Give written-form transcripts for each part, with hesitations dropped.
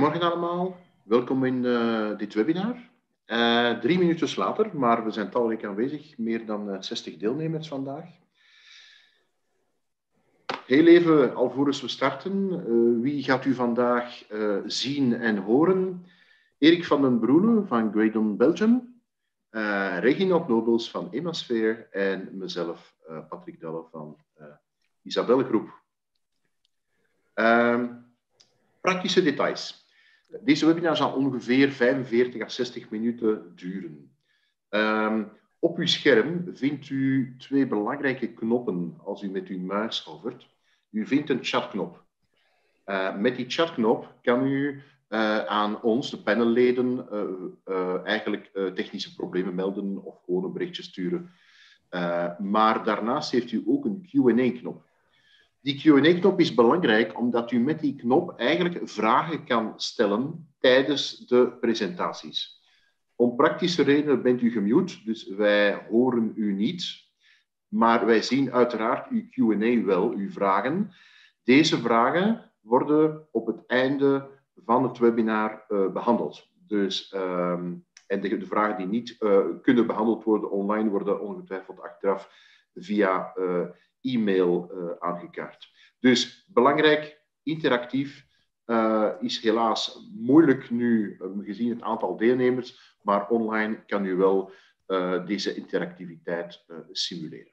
Goedemorgen allemaal, welkom in dit webinar. 3 minuten later, maar we zijn talrijk aanwezig, meer dan 60 deelnemers vandaag. Heel even, alvorens we starten, wie gaat u vandaag zien en horen? Erik van den Broele van Graydon Belgium, Reginald Nobels van Emasphere en mezelf, Patrick Dalle van Isabelle Groep. Praktische details. Deze webinar zal ongeveer 45 à 60 minuten duren. Op uw scherm vindt u 2 belangrijke knoppen als u met uw muis hovert. U vindt een chatknop. Met die chatknop kan u aan ons, de panelleden, eigenlijk technische problemen melden of gewoon een berichtje sturen. Maar daarnaast heeft u ook een Q&A-knop. Die Q&A-knop is belangrijk omdat u met die knop eigenlijk vragen kan stellen tijdens de presentaties. Om praktische redenen bent u gemute, dus wij horen u niet. Maar wij zien uiteraard uw Q&A wel, uw vragen. Deze vragen worden op het einde van het webinar behandeld. Dus, en de vragen die niet kunnen behandeld worden online worden ongetwijfeld achteraf via e-mail aangekaart. Dus belangrijk, interactief, is helaas moeilijk nu gezien het aantal deelnemers, maar online kan u wel deze interactiviteit simuleren.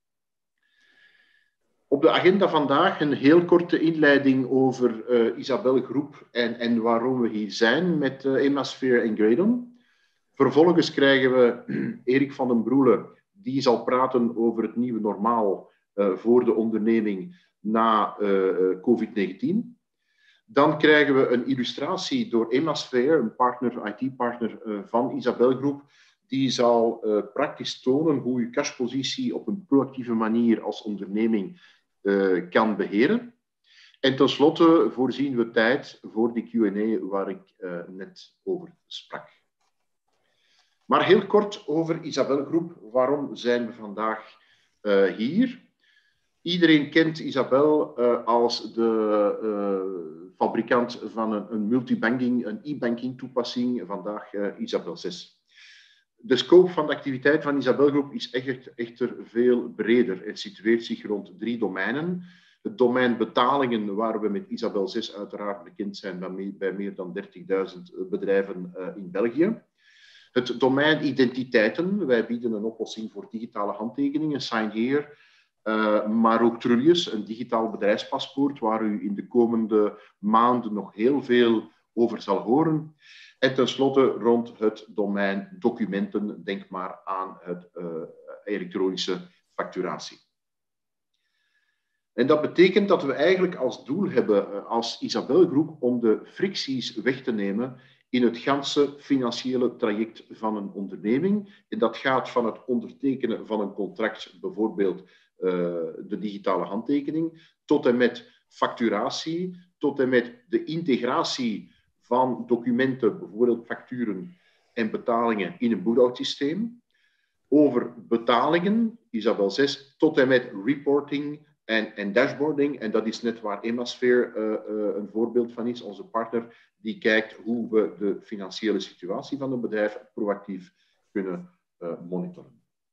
Op de agenda vandaag een heel korte inleiding over Isabelle Groep en waarom we hier zijn met Emasphere en Graydon. Vervolgens krijgen we Erik van den Broele, die zal praten over het nieuwe normaal voor de onderneming na COVID-19. Dan krijgen we een illustratie door Emasphere, een IT-partner van Isabelle Groep. Die zal praktisch tonen hoe je cashpositie op een proactieve manier als onderneming kan beheren. En tenslotte voorzien we tijd voor die Q&A waar ik net over sprak. Maar heel kort over Isabelle Groep. Waarom zijn we vandaag hier? Iedereen kent Isabelle als de fabrikant van een multibanking, een e-banking toepassing, vandaag Isabelle 6. De scope van de activiteit van Isabelle Groep is echter veel breder en situeert zich rond 3 domeinen. Het domein betalingen, waar we met Isabelle 6 uiteraard bekend zijn bij meer dan 30.000 bedrijven in België. Het domein identiteiten, wij bieden een oplossing voor digitale handtekeningen, Sign Here, maar ook Trullius, een digitaal bedrijfspaspoort, waar u in de komende maanden nog heel veel over zal horen. En tenslotte rond het domein documenten, denk maar aan het elektronische facturatie. En dat betekent dat we eigenlijk als doel hebben als Isabelle Groep om de fricties weg te nemen in het ganse financiële traject van een onderneming. En dat gaat van het ondertekenen van een contract, bijvoorbeeld de digitale handtekening, tot en met facturatie, tot en met de integratie van documenten, bijvoorbeeld facturen en betalingen in een boekhoudsysteem. Over betalingen, Isabelle 6, tot en met reporting en dashboarding. En dat is net waar Emasphere een voorbeeld van is, onze partner, die kijkt hoe we de financiële situatie van een bedrijf proactief kunnen monitoren.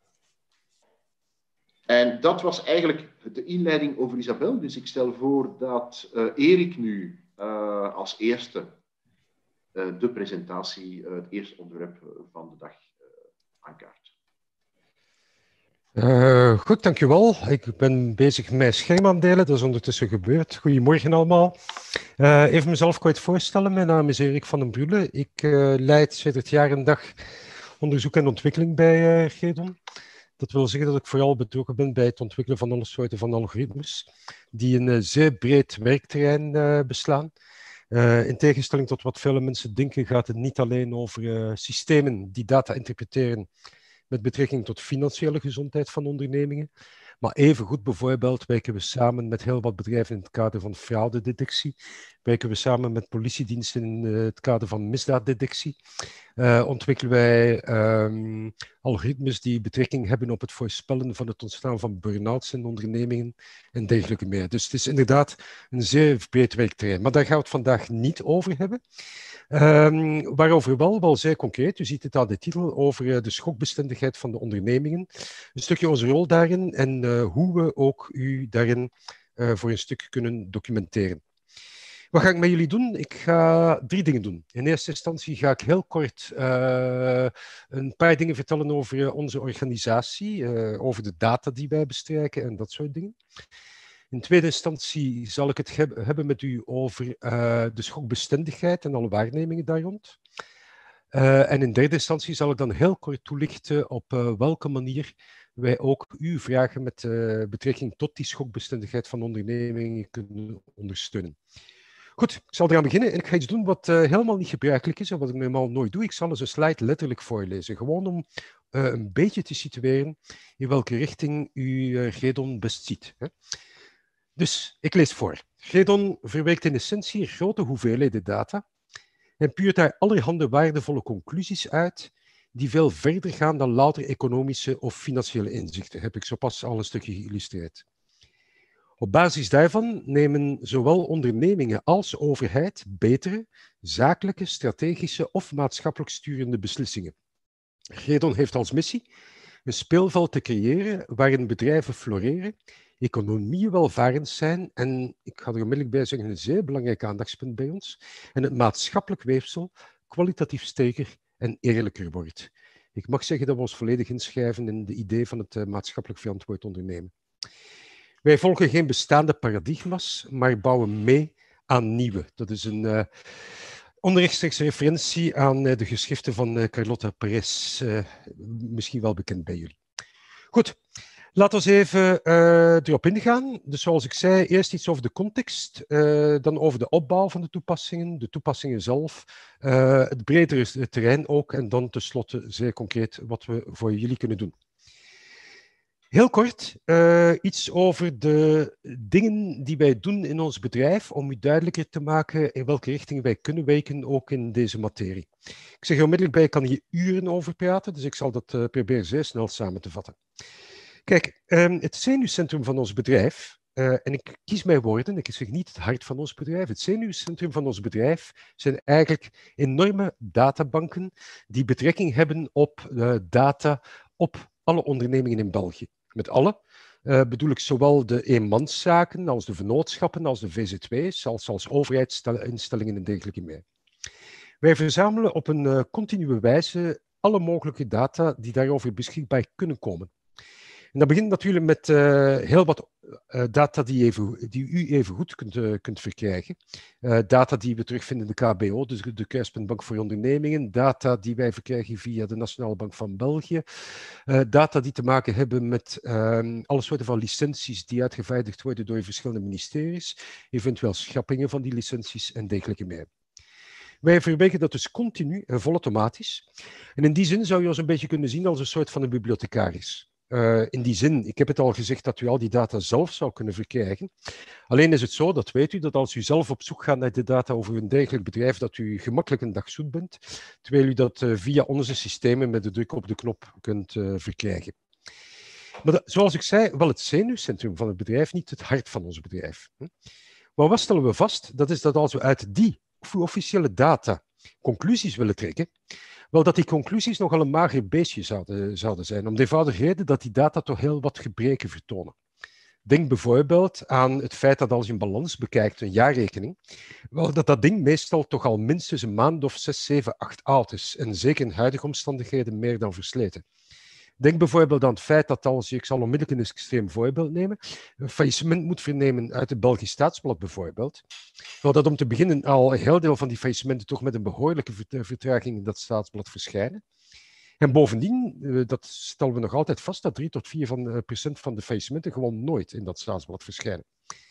En dat was eigenlijk de inleiding over Isabelle. Dus ik stel voor dat Erik nu als eerste de presentatie, het eerste onderwerp van de dag aankaart. Goed, dankjewel. Ik ben bezig met mijn scherm aan delen, dat is ondertussen gebeurd. Goedemorgen allemaal. Even mezelf kort voorstellen. Mijn naam is Erik van den Broele. Ik leid sinds jaar en dag onderzoek en ontwikkeling bij Graydon. Dat wil zeggen dat ik vooral betrokken ben bij het ontwikkelen van alle soorten van algoritmes die een zeer breed werkterrein beslaan. In tegenstelling tot wat vele mensen denken, gaat het niet alleen over systemen die data interpreteren met betrekking tot financiële gezondheid van ondernemingen. Maar evengoed bijvoorbeeld werken we samen met heel wat bedrijven in het kader van fraudedetectie. Werken we samen met politiediensten in het kader van misdaaddetectie. Ontwikkelen wij algoritmes die betrekking hebben op het voorspellen van het ontstaan van burn-outs in ondernemingen en dergelijke meer. Dus het is inderdaad een zeer breed werkterrein. Maar daar gaan we het vandaag niet over hebben. Waarover wel zeer concreet, u ziet het aan de titel, over de schokbestendigheid van de ondernemingen. Een stukje onze rol daarin en hoe we ook u daarin voor een stuk kunnen documenteren. Wat ga ik met jullie doen? Ik ga 3 dingen doen. In eerste instantie ga ik heel kort een paar dingen vertellen over onze organisatie, over de data die wij bestrijken en dat soort dingen. In tweede instantie zal ik het hebben met u over de schokbestendigheid en alle waarnemingen daar rond. En in derde instantie zal ik dan heel kort toelichten op welke manier wij ook uw vragen met betrekking tot die schokbestendigheid van ondernemingen kunnen ondersteunen. Goed, ik zal eraan beginnen en ik ga iets doen wat helemaal niet gebruikelijk is en wat ik normaal nooit doe. Ik zal eens een slide letterlijk voorlezen, gewoon om een beetje te situeren in welke richting u Gredon best ziet. Hè. Dus ik lees voor. Gredon verwerkt in essentie grote hoeveelheden data en puurt daar allerhande waardevolle conclusies uit die veel verder gaan dan louter economische of financiële inzichten. Heb ik zo pas al een stukje geïllustreerd. Op basis daarvan nemen zowel ondernemingen als overheid betere, zakelijke, strategische of maatschappelijk sturende beslissingen. Gredon heeft als missie een speelveld te creëren waarin bedrijven floreren, economieën welvarend zijn en, ik ga er onmiddellijk bij zeggen, een zeer belangrijk aandachtspunt bij ons, en het maatschappelijk weefsel kwalitatief sterker en eerlijker wordt. Ik mag zeggen dat we ons volledig inschrijven in de idee van het maatschappelijk verantwoord ondernemen. Wij volgen geen bestaande paradigma's, maar bouwen mee aan nieuwe. Dat is een onrechtstreekse referentie aan de geschriften van Carlota Perez, misschien wel bekend bij jullie. Goed, laten we even erop ingaan. Dus zoals ik zei, eerst iets over de context, dan over de opbouw van de toepassingen zelf, het bredere terrein ook en dan tenslotte zeer concreet wat we voor jullie kunnen doen. Heel kort, iets over de dingen die wij doen in ons bedrijf om u duidelijker te maken in welke richting wij kunnen werken, ook in deze materie. Ik zeg er onmiddellijk bij, ik kan hier uren over praten, dus ik zal dat proberen zeer snel samen te vatten. Kijk, het zenuwcentrum van ons bedrijf, en ik kies mijn woorden, ik zeg niet het hart van ons bedrijf, het zenuwcentrum van ons bedrijf zijn eigenlijk enorme databanken die betrekking hebben op data op alle ondernemingen in België. Met alle bedoel ik zowel de eenmanszaken als de vennootschappen, als de VZW's, als overheidsinstellingen en dergelijke meer. Wij verzamelen op een continue wijze alle mogelijke data die daarover beschikbaar kunnen komen. En dat begint natuurlijk met heel wat data die u even goed kunt verkrijgen. Data die we terugvinden in de KBO, dus de Kruispuntbank voor Ondernemingen. Data die wij verkrijgen via de Nationale Bank van België. Data die te maken hebben met alle soorten van licenties die uitgevaardigd worden door verschillende ministeries. Eventueel schrappingen van die licenties en dergelijke meer. Wij verwerken dat dus continu en volautomatisch. En in die zin zou je ons een beetje kunnen zien als een soort van een bibliothecaris. In die zin, ik heb het al gezegd dat u al die data zelf zou kunnen verkrijgen. Alleen is het zo, dat weet u, dat als u zelf op zoek gaat naar de data over een dergelijk bedrijf, dat u gemakkelijk een dag zoet bent, terwijl u dat via onze systemen met de druk op de knop kunt verkrijgen. Maar zoals ik zei, wel het zenuwcentrum van het bedrijf, niet het hart van ons bedrijf. Maar wat stellen we vast? Dat is dat als we uit die officiële data conclusies willen trekken, wel dat die conclusies nogal een mager beestje zouden zijn, om de eenvoudige reden dat die data toch heel wat gebreken vertonen. Denk bijvoorbeeld aan het feit dat als je een balans bekijkt, een jaarrekening, wel dat ding meestal toch al minstens een maand of 6, 7, 8 oud is en zeker in huidige omstandigheden meer dan versleten. Denk bijvoorbeeld aan het feit dat als je, ik zal onmiddellijk een extreem voorbeeld nemen, een faillissement moet vernemen uit het Belgisch Staatsblad bijvoorbeeld, wel dat om te beginnen al een heel deel van die faillissementen toch met een behoorlijke vertraging in dat Staatsblad verschijnen. En bovendien, dat stellen we nog altijd vast, dat 3 tot 4% van de faillissementen gewoon nooit in dat Staatsblad verschijnen.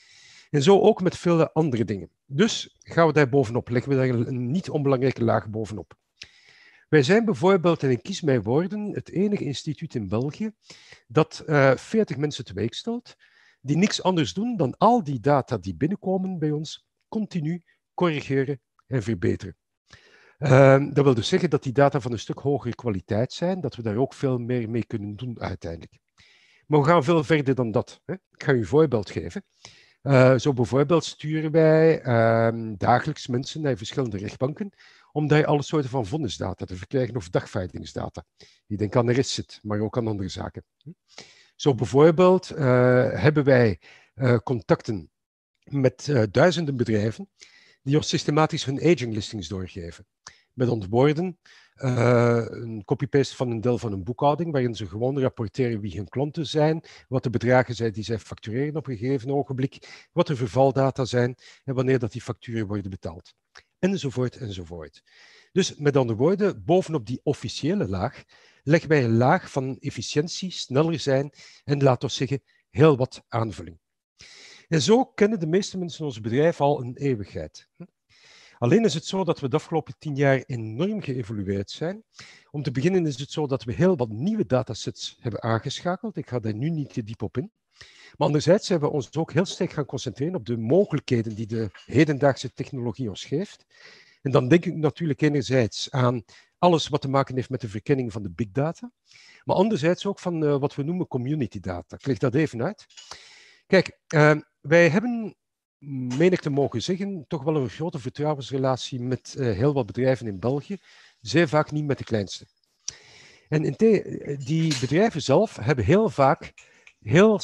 En zo ook met vele andere dingen. Dus gaan we daar bovenop, leggen we daar een niet onbelangrijke laag bovenop. Wij zijn bijvoorbeeld, en ik kies mijn woorden, het enige instituut in België dat 40 mensen te week stelt, die niks anders doen dan al die data die binnenkomen bij ons continu corrigeren en verbeteren. Dat wil dus zeggen dat die data van een stuk hogere kwaliteit zijn, dat we daar ook veel meer mee kunnen doen uiteindelijk. Maar we gaan veel verder dan dat. Hè. Ik ga u een voorbeeld geven. Zo bijvoorbeeld sturen wij dagelijks mensen naar verschillende rechtbanken om daar alle soorten van vonnisdata te verkrijgen of dagvaardingsdata. Ik denk aan de RISIT, maar ook aan andere zaken. Zo bijvoorbeeld hebben wij contacten met duizenden bedrijven die ons systematisch hun aginglistings doorgeven. Met andere woorden, een copy-paste van een deel van een boekhouding, waarin ze gewoon rapporteren wie hun klanten zijn, wat de bedragen zijn die zij factureren op een gegeven ogenblik, wat de vervaldata zijn en wanneer dat die facturen worden betaald. Enzovoort, enzovoort. Dus met andere woorden, bovenop die officiële laag leggen wij een laag van efficiëntie, sneller zijn en, laten we zeggen, heel wat aanvulling. En zo kennen de meeste mensen in ons bedrijf al een eeuwigheid. Alleen is het zo dat we de afgelopen 10 jaar enorm geëvolueerd zijn. Om te beginnen is het zo dat we heel wat nieuwe datasets hebben aangeschakeld. Ik ga daar nu niet te diep op in. Maar anderzijds hebben we ons ook heel sterk gaan concentreren op de mogelijkheden die de hedendaagse technologie ons geeft. En dan denk ik natuurlijk enerzijds aan alles wat te maken heeft met de verkenning van de big data, maar anderzijds ook van wat we noemen community data. Ik leg dat even uit. Kijk, wij hebben, meen ik te mogen zeggen, toch wel een grote vertrouwensrelatie met heel wat bedrijven in België, zeer vaak niet met de kleinste. En die bedrijven zelf hebben heel vaak heel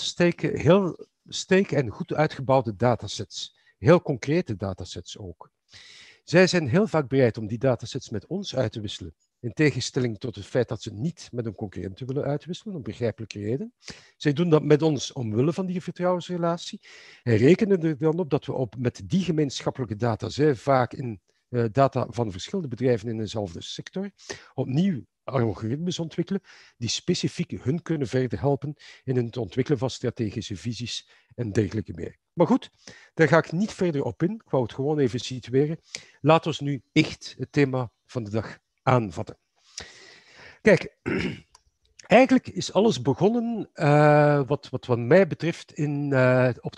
sterk en goed uitgebouwde datasets, heel concrete datasets ook. Zij zijn heel vaak bereid om die datasets met ons uit te wisselen, in tegenstelling tot het feit dat ze niet met een concurrent willen uitwisselen, om begrijpelijke reden. Zij doen dat met ons omwille van die vertrouwensrelatie en rekenen er dan op dat we met die gemeenschappelijke data, zeer vaak in data van verschillende bedrijven in dezelfde sector, opnieuw algoritmes ontwikkelen die specifiek hun kunnen verder helpen in het ontwikkelen van strategische visies en dergelijke meer. Maar goed, daar ga ik niet verder op in. Ik wou het gewoon even situeren. Laten we nu echt het thema van de dag aanvatten. Kijk, eigenlijk is alles begonnen, wat mij betreft, op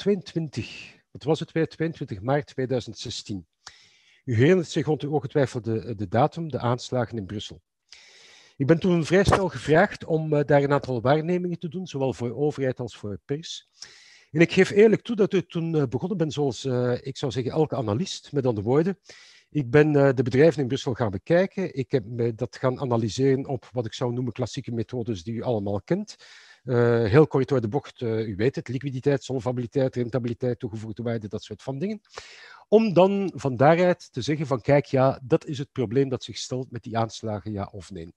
22 maart 2016. U herinnert zich ongetwijfeld de datum, de aanslagen in Brussel. Ik ben toen vrij snel gevraagd om daar een aantal waarnemingen te doen, zowel voor overheid als voor pers. En ik geef eerlijk toe dat ik toen begonnen ben zoals, ik zou zeggen, elke analist, met andere woorden. Ik ben de bedrijven in Brussel gaan bekijken. Ik heb dat gaan analyseren op wat ik zou noemen klassieke methodes die u allemaal kent. Heel kort door de bocht, u weet het, liquiditeit, solvabiliteit, rentabiliteit, toegevoegde waarde, dat soort van dingen. Om dan van daaruit te zeggen van kijk, ja, dat is het probleem dat zich stelt met die aanslagen, ja of nee.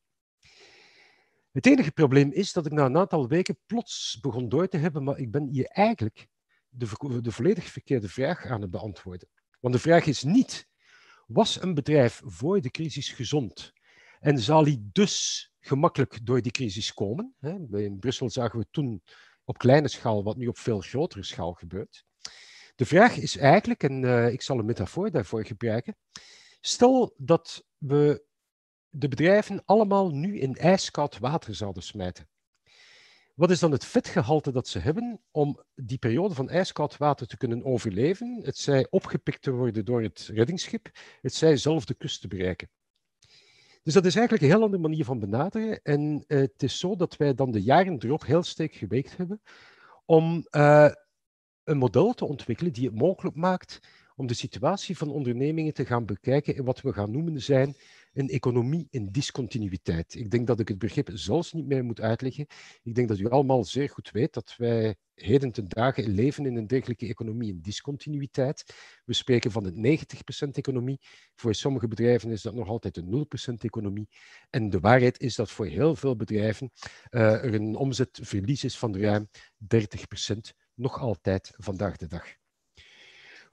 Het enige probleem is dat ik na een aantal weken plots begon door te hebben, maar ik ben hier eigenlijk de volledig verkeerde vraag aan het beantwoorden. Want de vraag is niet, was een bedrijf voor de crisis gezond en zal hij dus gemakkelijk door die crisis komen? In Brussel zagen we toen op kleine schaal wat nu op veel grotere schaal gebeurt. De vraag is eigenlijk, en ik zal een metafoor daarvoor gebruiken, stel dat we de bedrijven allemaal nu in ijskoud water zouden smijten. Wat is dan het vetgehalte dat ze hebben om die periode van ijskoud water te kunnen overleven? Het zij opgepikt te worden door het reddingsschip, het zij zelf de kust te bereiken. Dus dat is eigenlijk een heel andere manier van benaderen. En het is zo dat wij dan de jaren erop heel sterk gewerkt hebben om een model te ontwikkelen die het mogelijk maakt om de situatie van ondernemingen te gaan bekijken in wat we gaan noemen zijn een economie in discontinuïteit. Ik denk dat ik het begrip zelfs niet meer moet uitleggen. Ik denk dat u allemaal zeer goed weet dat wij heden ten dagen leven in een dergelijke economie in discontinuïteit. We spreken van een 90% economie. Voor sommige bedrijven is dat nog altijd een 0% economie. En de waarheid is dat voor heel veel bedrijven er een omzetverlies is van ruim 30%, nog altijd vandaag de dag.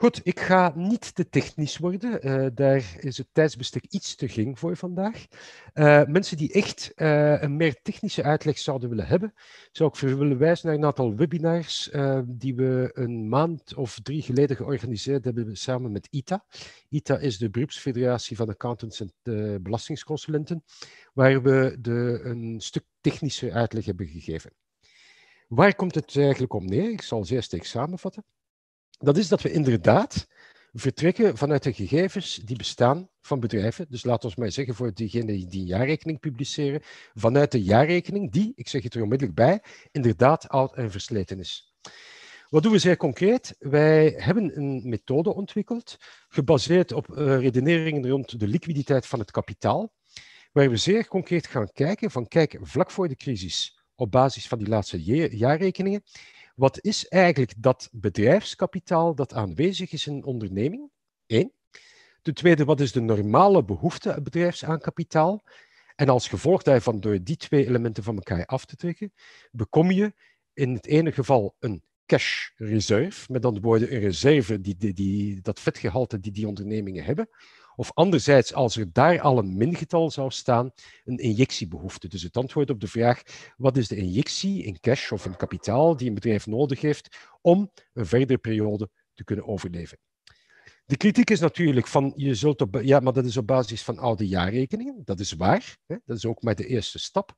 Goed, ik ga niet te technisch worden. Daar is het tijdsbestek iets te gering voor vandaag. Mensen die echt een meer technische uitleg zouden willen hebben, zou ik willen wijzen naar een aantal webinars die we een maand of 3 geleden georganiseerd hebben samen met ITA. ITA is de beroepsfederatie van accountants en belastingsconsulenten, waar we een stuk technische uitleg hebben gegeven. Waar komt het eigenlijk om neer? Ik zal als eerste samenvatten. Dat is dat we inderdaad vertrekken vanuit de gegevens die bestaan van bedrijven. Dus laten we maar zeggen voor diegenen die een jaarrekening publiceren, vanuit de jaarrekening die, ik zeg het er onmiddellijk bij, inderdaad oud en versleten is. Wat doen we zeer concreet? Wij hebben een methode ontwikkeld, gebaseerd op redeneringen rond de liquiditeit van het kapitaal, waar we zeer concreet gaan kijken van, kijk, vlak voor de crisis, op basis van die laatste jaarrekeningen, wat is eigenlijk dat bedrijfskapitaal dat aanwezig is in een onderneming? 1. Ten tweede, wat is de normale behoefte aan bedrijfs aan kapitaal? En als gevolg daarvan, door die 2 elementen van elkaar af te trekken, bekom je in het ene geval een cash reserve, met andere woorden een reserve, dat vetgehalte die ondernemingen hebben. Of anderzijds, als er daar al een mingetal zou staan, een injectiebehoefte. Dus het antwoord op de vraag, wat is de injectie in cash of in kapitaal die een bedrijf nodig heeft om een verdere periode te kunnen overleven? De kritiek is natuurlijk van, ja, maar dat is op basis van oude jaarrekeningen. Dat is waar, hè? Dat is ook maar de eerste stap.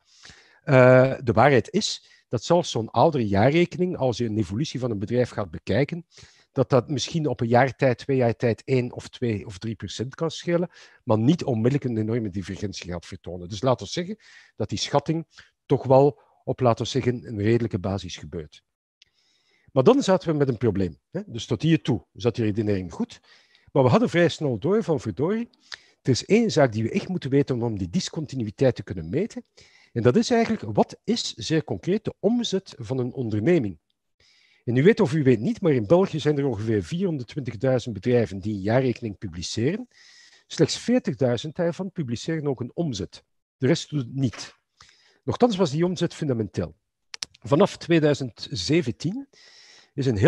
De waarheid is dat zelfs zo'n oudere jaarrekening, als je een evolutie van een bedrijf gaat bekijken, dat misschien op een jaar tijd, 2 jaar tijd 1 of 2 of 3% kan schelen, maar niet onmiddellijk een enorme divergentie gaat vertonen. Dus laten we zeggen dat die schatting toch wel op, laten we zeggen, een redelijke basis gebeurt. Maar dan zaten we met een probleem. Hè? Dus tot hier toe zat die redenering goed. Maar we hadden vrij snel door van verdorie, er is 1 zaak die we echt moeten weten om die discontinuïteit te kunnen meten. En dat is eigenlijk, wat is zeer concreet de omzet van een onderneming? En u weet of u weet niet, maar in België zijn er ongeveer 420.000 bedrijven die een jaarrekening publiceren. Slechts 40.000 daarvan publiceren ook een omzet. De rest doet het niet. Nochtans was die omzet fundamenteel. Vanaf 2017 is een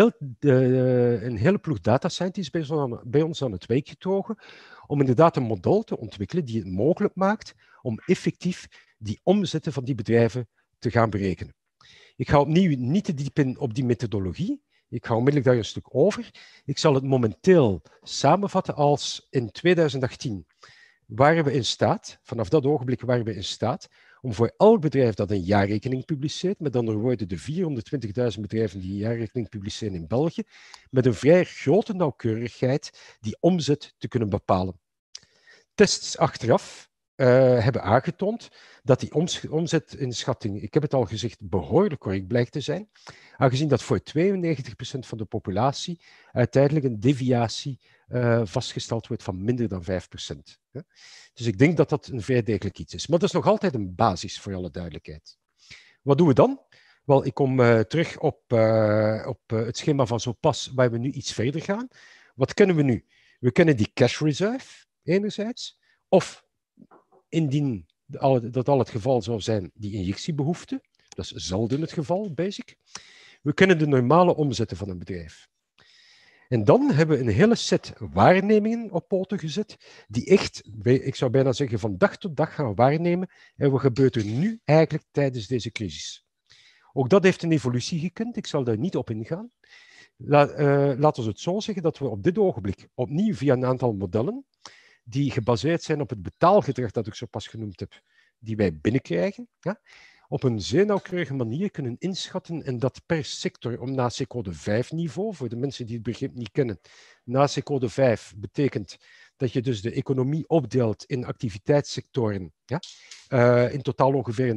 hele ploeg data scientists bij ons aan het werk getogen om inderdaad een model te ontwikkelen die het mogelijk maakt om effectief die omzetten van die bedrijven te gaan berekenen. Ik ga opnieuw niet te diep in op die methodologie. Ik ga onmiddellijk daar een stuk over. Ik zal het momenteel samenvatten als in 2018 waren we in staat, vanaf dat ogenblik waren we in staat, om voor elk bedrijf dat een jaarrekening publiceert, met andere woorden de 420.000 bedrijven die een jaarrekening publiceren in België, met een vrij grote nauwkeurigheid die omzet te kunnen bepalen. Tests achteraf hebben aangetoond dat die omzetinschatting, ik heb het al gezegd, behoorlijk correct blijkt te zijn, aangezien dat voor 92% van de populatie uiteindelijk een deviatie vastgesteld wordt van minder dan 5%. Dus ik denk dat dat een vrij degelijk iets is. Maar dat is nog altijd een basis, voor alle duidelijkheid. Wat doen we dan? Wel, ik kom terug op het schema van zo pas, waar we nu iets verder gaan. Wat kennen we nu? We kennen die cash reserve, enerzijds, of indien dat al het geval zou zijn, die injectiebehoefte. Dat is zelden het geval, basic. We kennen de normale omzetten van een bedrijf. En dan hebben we een hele set waarnemingen op poten gezet, die echt, ik zou bijna zeggen, van dag tot dag gaan waarnemen. En wat gebeurt er nu eigenlijk tijdens deze crisis? Ook dat heeft een evolutie gekend, ik zal daar niet op ingaan. Laten we het zo zeggen dat we op dit ogenblik opnieuw via een aantal modellen, die gebaseerd zijn op het betaalgedrag dat ik zo pas genoemd heb, die wij binnenkrijgen, ja, op een zeer nauwkeurige manier kunnen inschatten en dat per sector om NAC-code 5 niveau, voor de mensen die het begrip niet kennen. NAC-code 5 betekent dat je dus de economie opdeelt in activiteitssectoren. Ja? In totaal ongeveer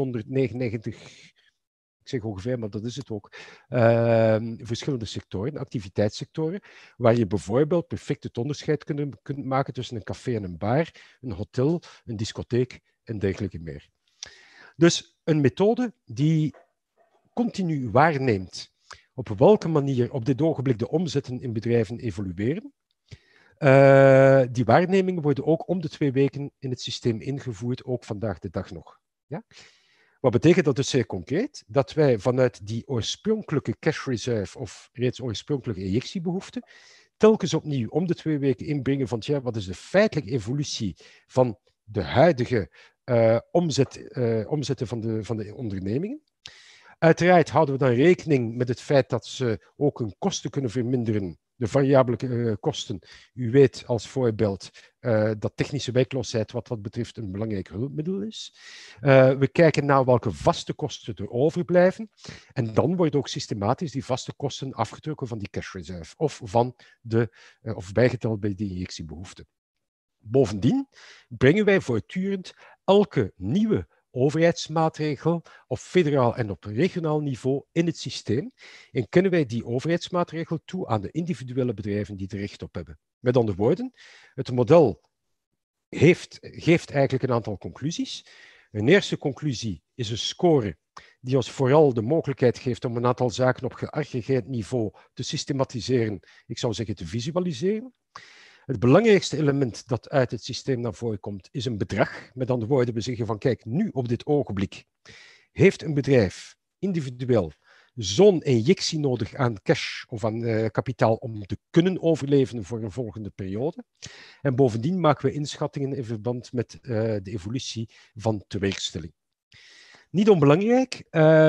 999, ik zeg ongeveer, maar dat is het ook, verschillende sectoren, activiteitssectoren, waar je bijvoorbeeld perfect het onderscheid kunt maken tussen een café en een bar, een hotel, een discotheek en dergelijke meer. Dus een methode die continu waarneemt op welke manier op dit ogenblik de omzetten in bedrijven evolueren. Die waarnemingen worden ook om de 2 weken in het systeem ingevoerd, ook vandaag de dag nog. Ja? Wat betekent dat dus zeer concreet? Dat wij vanuit die oorspronkelijke cash reserve of reeds oorspronkelijke injectiebehoefte telkens opnieuw om de 2 weken inbrengen van wat is de feitelijke evolutie van de huidige omzetten van de ondernemingen. Uiteraard houden we dan rekening met het feit dat ze ook hun kosten kunnen verminderen. De variabele kosten. U weet als voorbeeld dat technische werkloosheid wat dat betreft een belangrijk hulpmiddel is. We kijken naar welke vaste kosten er overblijven. En dan worden ook systematisch die vaste kosten afgetrokken van die cash reserve of bijgeteld bij die injectiebehoeften. Bovendien brengen wij voortdurend elke nieuwe overheidsmaatregel op federaal en op regionaal niveau in het systeem en kennen wij die overheidsmaatregel toe aan de individuele bedrijven die er recht op hebben. Met andere woorden, het model geeft eigenlijk een aantal conclusies. Een eerste conclusie is een score die ons vooral de mogelijkheid geeft om een aantal zaken op geaggregeerd niveau te systematiseren, ik zou zeggen te visualiseren. Het belangrijkste element dat uit het systeem naar voren komt, is een bedrag. Met andere woorden, we zeggen van kijk, nu op dit ogenblik heeft een bedrijf individueel zo'n injectie nodig aan cash of aan kapitaal om te kunnen overleven voor een volgende periode. En bovendien maken we inschattingen in verband met de evolutie van tewerkstelling. Niet onbelangrijk,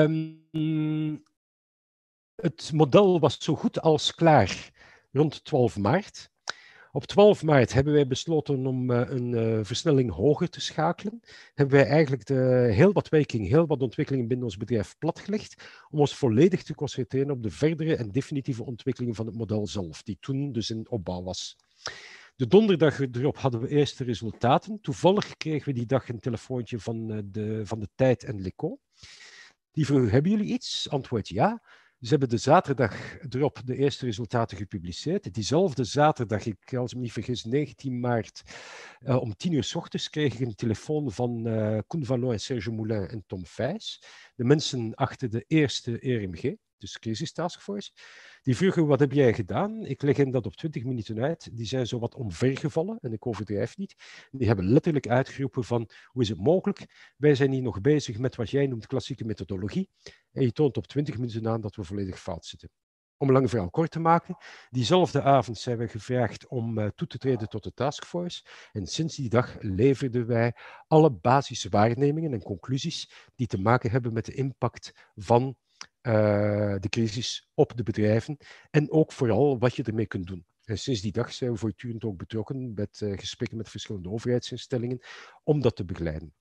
het model was zo goed als klaar rond 12 maart. Op 12 maart hebben wij besloten om een versnelling hoger te schakelen. Hebben wij eigenlijk heel wat ontwikkelingen binnen ons bedrijf platgelegd om ons volledig te concentreren op de verdere en definitieve ontwikkeling van het model zelf, die toen dus in opbouw was. De donderdag erop hadden we eerste resultaten. Toevallig kregen we die dag een telefoontje van de Tijd en L'Echo. Die vroeg, hebben jullie iets? Antwoord ja. Ze hebben de zaterdag erop de eerste resultaten gepubliceerd. Diezelfde zaterdag, als ik me niet vergis, 19 maart, om 10 uur 's ochtends, kreeg ik een telefoon van Koen Vallon en Serge Moulin en Tom Vijs, de mensen achter de eerste RMG, dus Crisis Taskforce. Die vroegen, wat heb jij gedaan? Ik leg hen dat op 20 minuten uit. Die zijn zo wat omvergevallen, en ik overdrijf niet. Die hebben letterlijk uitgeroepen van, hoe is het mogelijk? Wij zijn hier nog bezig met wat jij noemt klassieke methodologie. En je toont op 20 minuten aan dat we volledig fout zitten. Om een lange verhaal kort te maken, diezelfde avond zijn we gevraagd om toe te treden tot de taskforce. En sinds die dag leverden wij alle basiswaarnemingen en conclusies die te maken hebben met de impact van de crisis op de bedrijven en ook vooral wat je ermee kunt doen. En sinds die dag zijn we voortdurend ook betrokken met gesprekken met verschillende overheidsinstellingen om dat te begeleiden.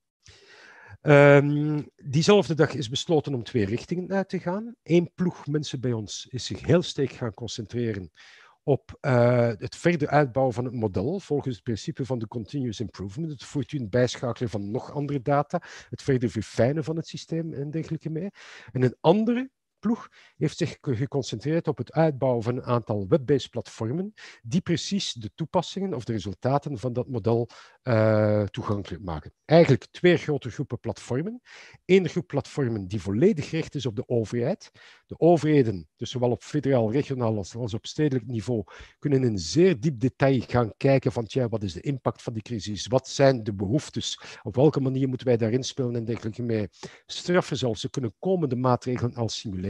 Diezelfde dag is besloten om 2 richtingen uit te gaan. Eén ploeg mensen bij ons is zich heel sterk gaan concentreren op het verder uitbouwen van het model volgens het principe van de continuous improvement, het voortdurend bijschakelen van nog andere data, het verder verfijnen van het systeem en dergelijke meer. En een andere ploeg heeft zich geconcentreerd op het uitbouwen van een aantal web-based platformen die precies de toepassingen of de resultaten van dat model toegankelijk maken. Eigenlijk 2 grote groepen platformen. Eén groep platformen die volledig gericht is op de overheid. De overheden, dus zowel op federaal, regionaal als op stedelijk niveau, kunnen in zeer diep detail gaan kijken van wat is de impact van die crisis, wat zijn de behoeftes, op welke manier moeten wij daarin spelen en dergelijke meer. Straffen zelfs, ze kunnen komende maatregelen al simuleren.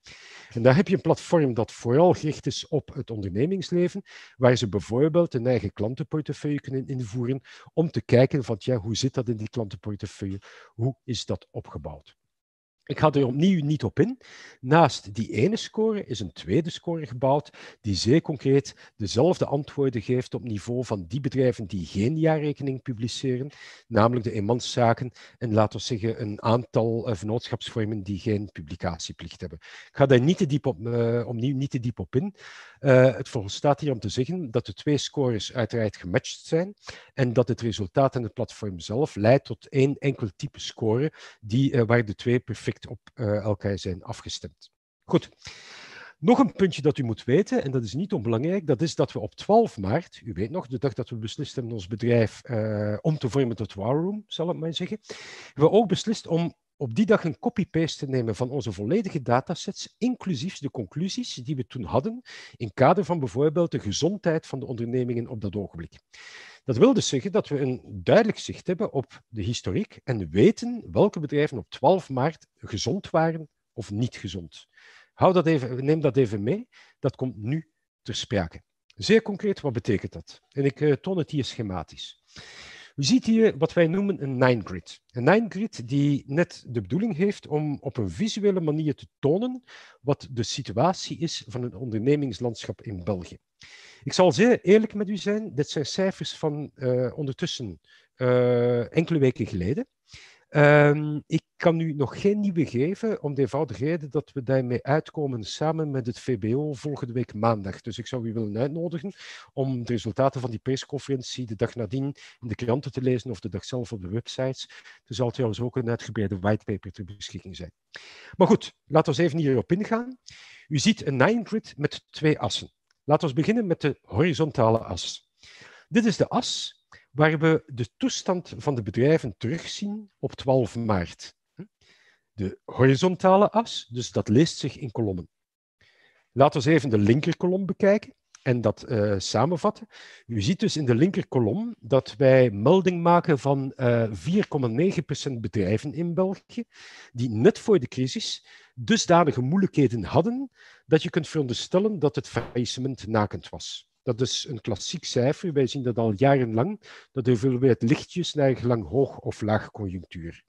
En daar heb je een platform dat vooral gericht is op het ondernemingsleven, waar ze bijvoorbeeld een eigen klantenportefeuille kunnen invoeren om te kijken van hoe zit dat in die klantenportefeuille, hoe is dat opgebouwd. Ik ga er opnieuw niet op in. Naast die ene score is een tweede score gebouwd die zeer concreet dezelfde antwoorden geeft op niveau van die bedrijven die geen jaarrekening publiceren, namelijk de eenmanszaken en laten we zeggen een aantal vennootschapsvormen die geen publicatieplicht hebben. Ik ga daar opnieuw niet te diep op in. Het volstaat hier om te zeggen dat de 2 scores uiteraard gematcht zijn en dat het resultaat in het platform zelf leidt tot één enkel type score waar de 2 perfect op elkaar zijn afgestemd. Goed. Nog een puntje dat u moet weten, en dat is niet onbelangrijk, dat is dat we op 12 maart, u weet nog, de dag dat we beslist hebben in ons bedrijf om te vormen tot War Room, zal ik maar zeggen, hebben we ook beslist om op die dag een copy-paste te nemen van onze volledige datasets, inclusief de conclusies die we toen hadden, in kader van bijvoorbeeld de gezondheid van de ondernemingen op dat ogenblik. Dat wil dus zeggen dat we een duidelijk zicht hebben op de historiek en weten welke bedrijven op 12 maart gezond waren of niet gezond. Neem dat even mee, dat komt nu ter sprake. Zeer concreet, wat betekent dat? En ik toon het hier schematisch. U ziet hier wat wij noemen een 9-grid. Een 9-grid die net de bedoeling heeft om op een visuele manier te tonen wat de situatie is van het ondernemingslandschap in België. Ik zal zeer eerlijk met u zijn, dit zijn cijfers van ondertussen enkele weken geleden. Ik kan u nog geen nieuwe geven, om de eenvoudige reden dat we daarmee uitkomen samen met het VBO volgende week maandag. Dus ik zou u willen uitnodigen om de resultaten van die persconferentie de dag nadien in de kranten te lezen of de dag zelf op de websites. Er zal trouwens ook een uitgebreide whitepaper ter beschikking zijn. Maar goed, laten we even hierop ingaan. U ziet een 9-grid met 2 assen. Laten we beginnen met de horizontale as. Dit is de as waar we de toestand van de bedrijven terugzien op 12 maart. De horizontale as, dus dat leest zich in kolommen. Laten we even de linkerkolom bekijken en dat samenvatten. U ziet dus in de linkerkolom dat wij melding maken van 4,9% bedrijven in België die net voor de crisis dusdanige moeilijkheden hadden dat je kunt veronderstellen dat het faillissement nakend was. Dat is een klassiek cijfer. Wij zien dat al jarenlang, dat er veel weer lichtjes naar gelang hoog of laag conjunctuur.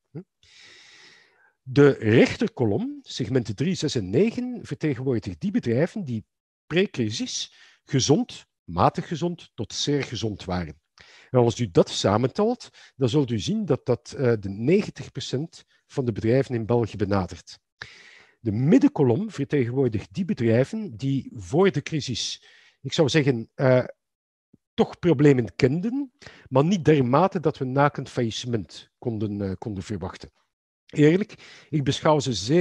De rechterkolom, segmenten 3, 6 en 9, vertegenwoordigt die bedrijven die pre-crisis gezond, matig gezond tot zeer gezond waren. En als u dat samentelt, dan zult u zien dat dat de 90% van de bedrijven in België benadert. De middenkolom vertegenwoordigt die bedrijven die voor de crisis, ik zou zeggen, toch problemen kenden, maar niet dermate dat we nakend faillissement konden verwachten. Eerlijk, ik beschouw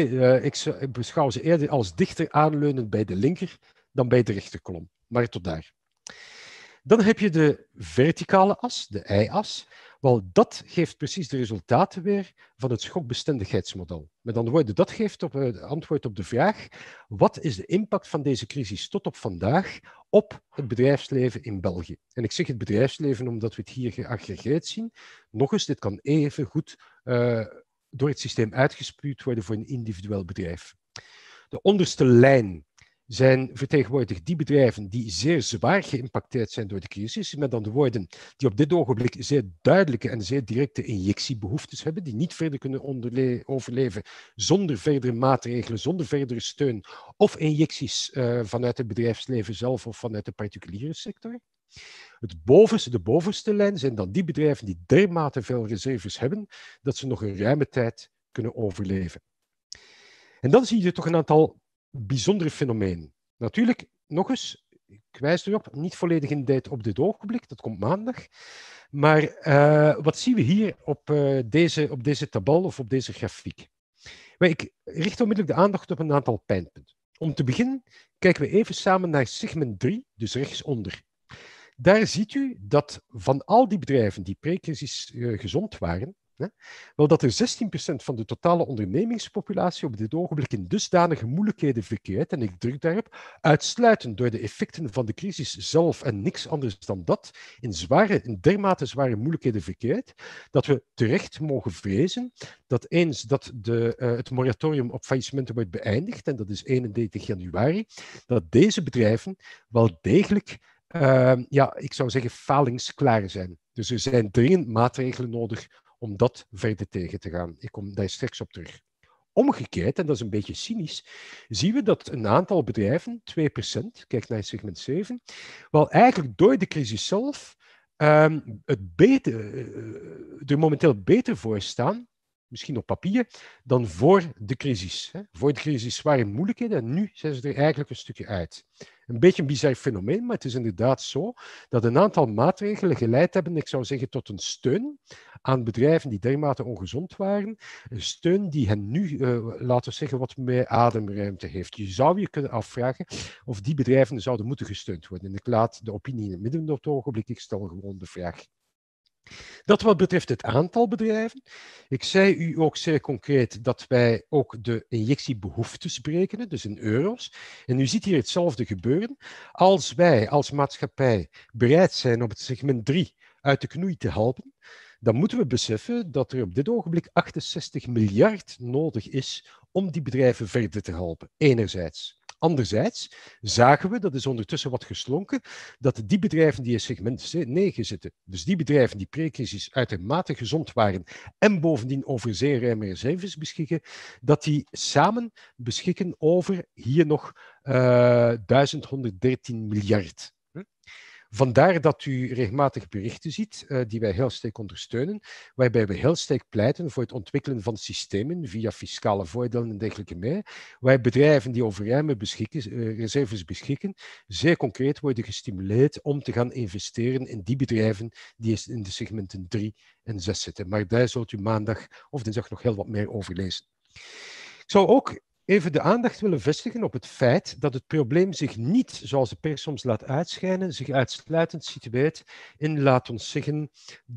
ze eerder als dichter aanleunend bij de linker dan bij de rechterkolom. Maar tot daar. Dan heb je de verticale as, de y-as. Wel, dat geeft precies de resultaten weer van het schokbestendigheidsmodel. Met andere woorden, dat geeft antwoord op de vraag: wat is de impact van deze crisis tot op vandaag op het bedrijfsleven in België? En ik zeg het bedrijfsleven omdat we het hier geaggregeerd zien. Nog eens, dit kan even goed door het systeem uitgespuwd worden voor een individueel bedrijf. De onderste lijn vertegenwoordigt die bedrijven die zeer zwaar geïmpacteerd zijn door de crisis, met andere woorden, die op dit ogenblik zeer duidelijke en zeer directe injectiebehoeftes hebben, die niet verder kunnen overleven zonder verdere maatregelen, zonder verdere steun of injecties vanuit het bedrijfsleven zelf of vanuit de particuliere sector. De bovenste lijn zijn dan die bedrijven die dermate veel reserves hebben dat ze nog een ruime tijd kunnen overleven. En dan zie je toch een aantal bijzondere fenomenen. Natuurlijk, nog eens, ik wijs erop, niet volledig in tijd op dit ogenblik, dat komt maandag. Maar wat zien we hier op deze tabel of op deze grafiek? Ik richt onmiddellijk de aandacht op een aantal pijnpunten. Om te beginnen kijken we even samen naar segment 3, dus rechtsonder. Daar ziet u dat van al die bedrijven die pre-crisis gezond waren, wel dat er 16% van de totale ondernemingspopulatie op dit ogenblik in dusdanige moeilijkheden verkeert, en ik druk daarop, uitsluitend door de effecten van de crisis zelf en niks anders dan dat, in dermate zware moeilijkheden verkeert, dat we terecht mogen vrezen dat eens dat het moratorium op faillissementen wordt beëindigd, en dat is 31 januari, dat deze bedrijven wel degelijk ik zou zeggen falingsklaar zijn. Dus er zijn dringend maatregelen nodig om dat verder tegen te gaan. Ik kom daar straks op terug. Omgekeerd, en dat is een beetje cynisch, zien we dat een aantal bedrijven, 2%, kijk naar segment 7, wel eigenlijk door de crisis zelf er momenteel beter voor staan, misschien op papier, dan voor de crisis. Voor de crisis waren moeilijkheden en nu zijn ze er eigenlijk een stukje uit. Een beetje een bizar fenomeen, maar het is inderdaad zo dat een aantal maatregelen geleid hebben, ik zou zeggen, tot een steun aan bedrijven die dermate ongezond waren. Een steun die hen nu, laten we zeggen, wat meer ademruimte heeft. Je zou je kunnen afvragen of die bedrijven zouden moeten gesteund worden. En ik laat de opinie in het midden op het ogenblik, ik stel gewoon de vraag. Dat wat betreft het aantal bedrijven. Ik zei u ook zeer concreet dat wij ook de injectiebehoeftes berekenen, dus in euro's. En u ziet hier hetzelfde gebeuren. Als wij als maatschappij bereid zijn om het segment 3 uit de knoei te helpen, dan moeten we beseffen dat er op dit ogenblik 68 miljard nodig is om die bedrijven verder te helpen, enerzijds. Anderzijds zagen we, dat is ondertussen wat geslonken, dat die bedrijven die in segment 9 zitten, dus die bedrijven die pre-crisis uitermate gezond waren en bovendien over zeer ruime reserves beschikken, dat die samen beschikken over hier nog 1113 miljard. Vandaar dat u regelmatig berichten ziet die wij heel sterk ondersteunen, waarbij we heel sterk pleiten voor het ontwikkelen van systemen via fiscale voordelen en dergelijke meer, waar bedrijven die over ruime reserves beschikken, zeer concreet worden gestimuleerd om te gaan investeren in die bedrijven die in de segmenten 3 en 6 zitten. Maar daar zult u maandag of dinsdag nog heel wat meer over lezen. Ik zou ook even de aandacht willen vestigen op het feit dat het probleem zich niet, zoals de pers soms laat uitschijnen, zich uitsluitend situeert in, laat ons zeggen,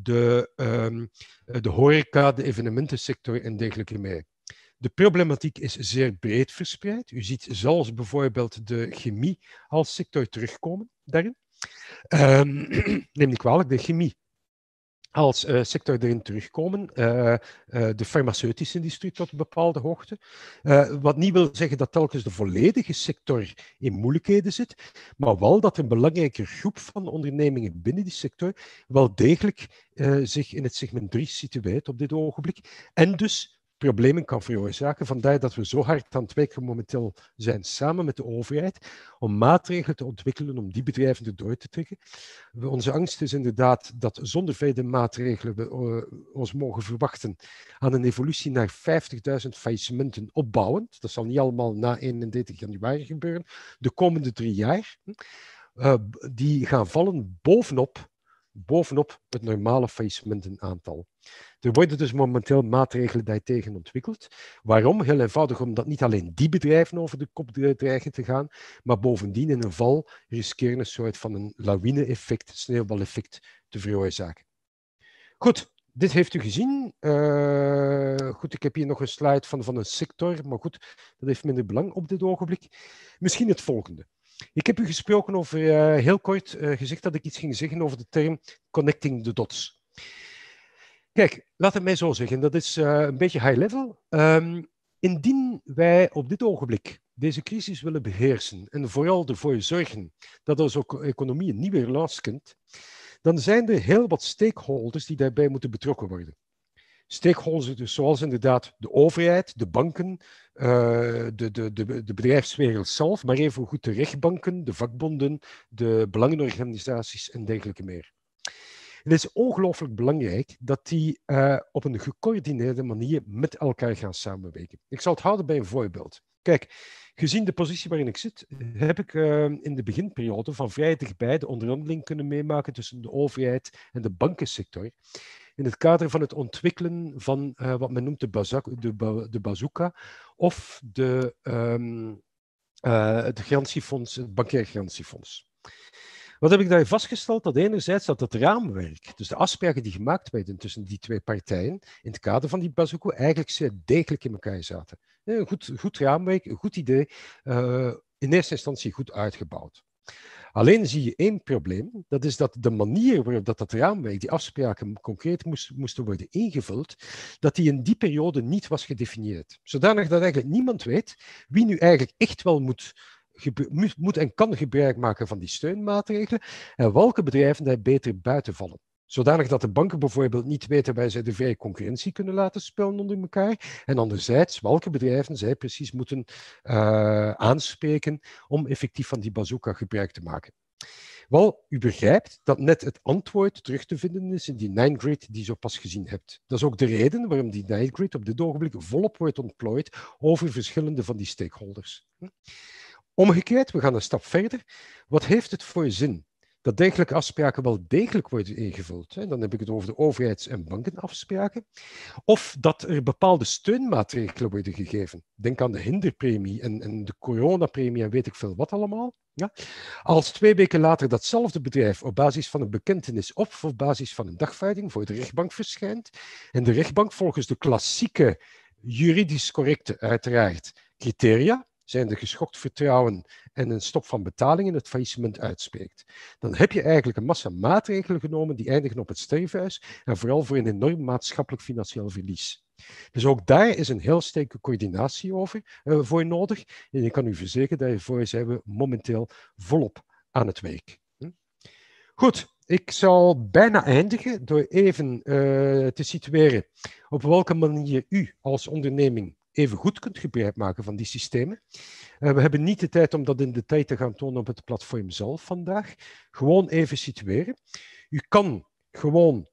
de horeca, de evenementensector en dergelijke meer. De problematiek is zeer breed verspreid. U ziet zelfs bijvoorbeeld de chemie als sector terugkomen daarin. Neem niet kwalijk, de chemie als sector erin terugkomen, de farmaceutische industrie tot een bepaalde hoogte. Wat niet wil zeggen dat telkens de volledige sector in moeilijkheden zit, maar wel dat een belangrijke groep van ondernemingen binnen die sector wel degelijk zich in het segment 3 situeert op dit ogenblik en dus problemen kan veroorzaken. Vandaar dat we zo hard aan het werken momenteel zijn samen met de overheid om maatregelen te ontwikkelen om die bedrijven erdoor te trekken. Onze angst is inderdaad dat zonder verdere maatregelen we ons mogen verwachten aan een evolutie naar 50.000 faillissementen opbouwend. Dat zal niet allemaal na 31 januari gebeuren. De komende 3 jaar, die gaan vallen bovenop het normale faillissementenaantal. Er worden dus momenteel maatregelen daartegen ontwikkeld. Waarom? Heel eenvoudig omdat niet alleen die bedrijven over de kop dreigen te gaan, maar bovendien in een val riskeren een soort van een lawine-effect, sneeuwbaleffect te veroorzaken. Goed, dit heeft u gezien. Goed, ik heb hier nog een slide van een sector, maar goed, dat heeft minder belang op dit ogenblik. Misschien het volgende. Ik heb u gesproken over, heel kort gezegd dat ik iets ging zeggen over de term connecting the dots. Kijk, laat het mij zo zeggen, dat is een beetje high level. Indien wij op dit ogenblik deze crisis willen beheersen en vooral ervoor zorgen dat onze economie een nieuwe relance kent, dan zijn er heel wat stakeholders die daarbij moeten betrokken worden. Stakeholders dus zoals inderdaad de overheid, de banken, de bedrijfswereld zelf, maar evengoed de rechtbanken, de vakbonden, de belangenorganisaties en dergelijke meer. Het is ongelooflijk belangrijk dat die op een gecoördineerde manier met elkaar gaan samenwerken. Ik zal het houden bij een voorbeeld. Kijk, gezien de positie waarin ik zit, heb ik in de beginperiode van vrij dichtbij de onderhandeling kunnen meemaken tussen de overheid en de bankensector. In het kader van het ontwikkelen van wat men noemt de bazooka of het garantiefonds, het bankair garantiefonds. Wat heb ik daar vastgesteld? Dat enerzijds dat het raamwerk, dus de afspraken die gemaakt werden tussen die twee partijen in het kader van die bazooka, eigenlijk zeer degelijk in elkaar zaten. Een goed raamwerk, een goed idee, in eerste instantie goed uitgebouwd. Alleen zie je één probleem, dat is dat de manier waarop dat raamwerk, die afspraken concreet moesten worden ingevuld, dat die in die periode niet was gedefinieerd. Zodanig dat eigenlijk niemand weet wie nu eigenlijk echt wel moet en kan gebruik maken van die steunmaatregelen en welke bedrijven daar beter buiten vallen. Zodanig dat de banken bijvoorbeeld niet weten waar zij de vrije concurrentie kunnen laten spelen onder elkaar. En anderzijds welke bedrijven zij precies moeten aanspreken om effectief van die bazooka gebruik te maken. Wel, u begrijpt dat net het antwoord terug te vinden is in die 9-grid die je zo pas gezien hebt. Dat is ook de reden waarom die 9-grid op dit ogenblik volop wordt ontplooid over verschillende van die stakeholders. Omgekeerd, we gaan een stap verder. Wat heeft het voor zin dat dergelijke afspraken wel degelijk worden ingevuld? Dan heb ik het over de overheids- en bankenafspraken. Of dat er bepaalde steunmaatregelen worden gegeven. Denk aan de hinderpremie en de coronapremie en weet ik veel wat allemaal. Ja? Als 2 weken later datzelfde bedrijf op basis van een bekentenis of op basis van een dagvaarding voor de rechtbank verschijnt en de rechtbank volgens de klassieke, juridisch correcte uiteraard criteria, zijn de geschokt vertrouwen en een stop van betalingen het faillissement uitspreekt. Dan heb je eigenlijk een massa maatregelen genomen die eindigen op het sterfhuis en vooral voor een enorm maatschappelijk financieel verlies. Dus ook daar is een heel sterke coördinatie voor nodig. En ik kan u verzekeren, daarvoor zijn we momenteel volop aan het werk. Goed, ik zal bijna eindigen door even te situeren op welke manier u als onderneming even goed kunt gebruik maken van die systemen. We hebben niet de tijd om dat in detail te gaan tonen op het platform zelf vandaag. Gewoon even situeren. U kan gewoon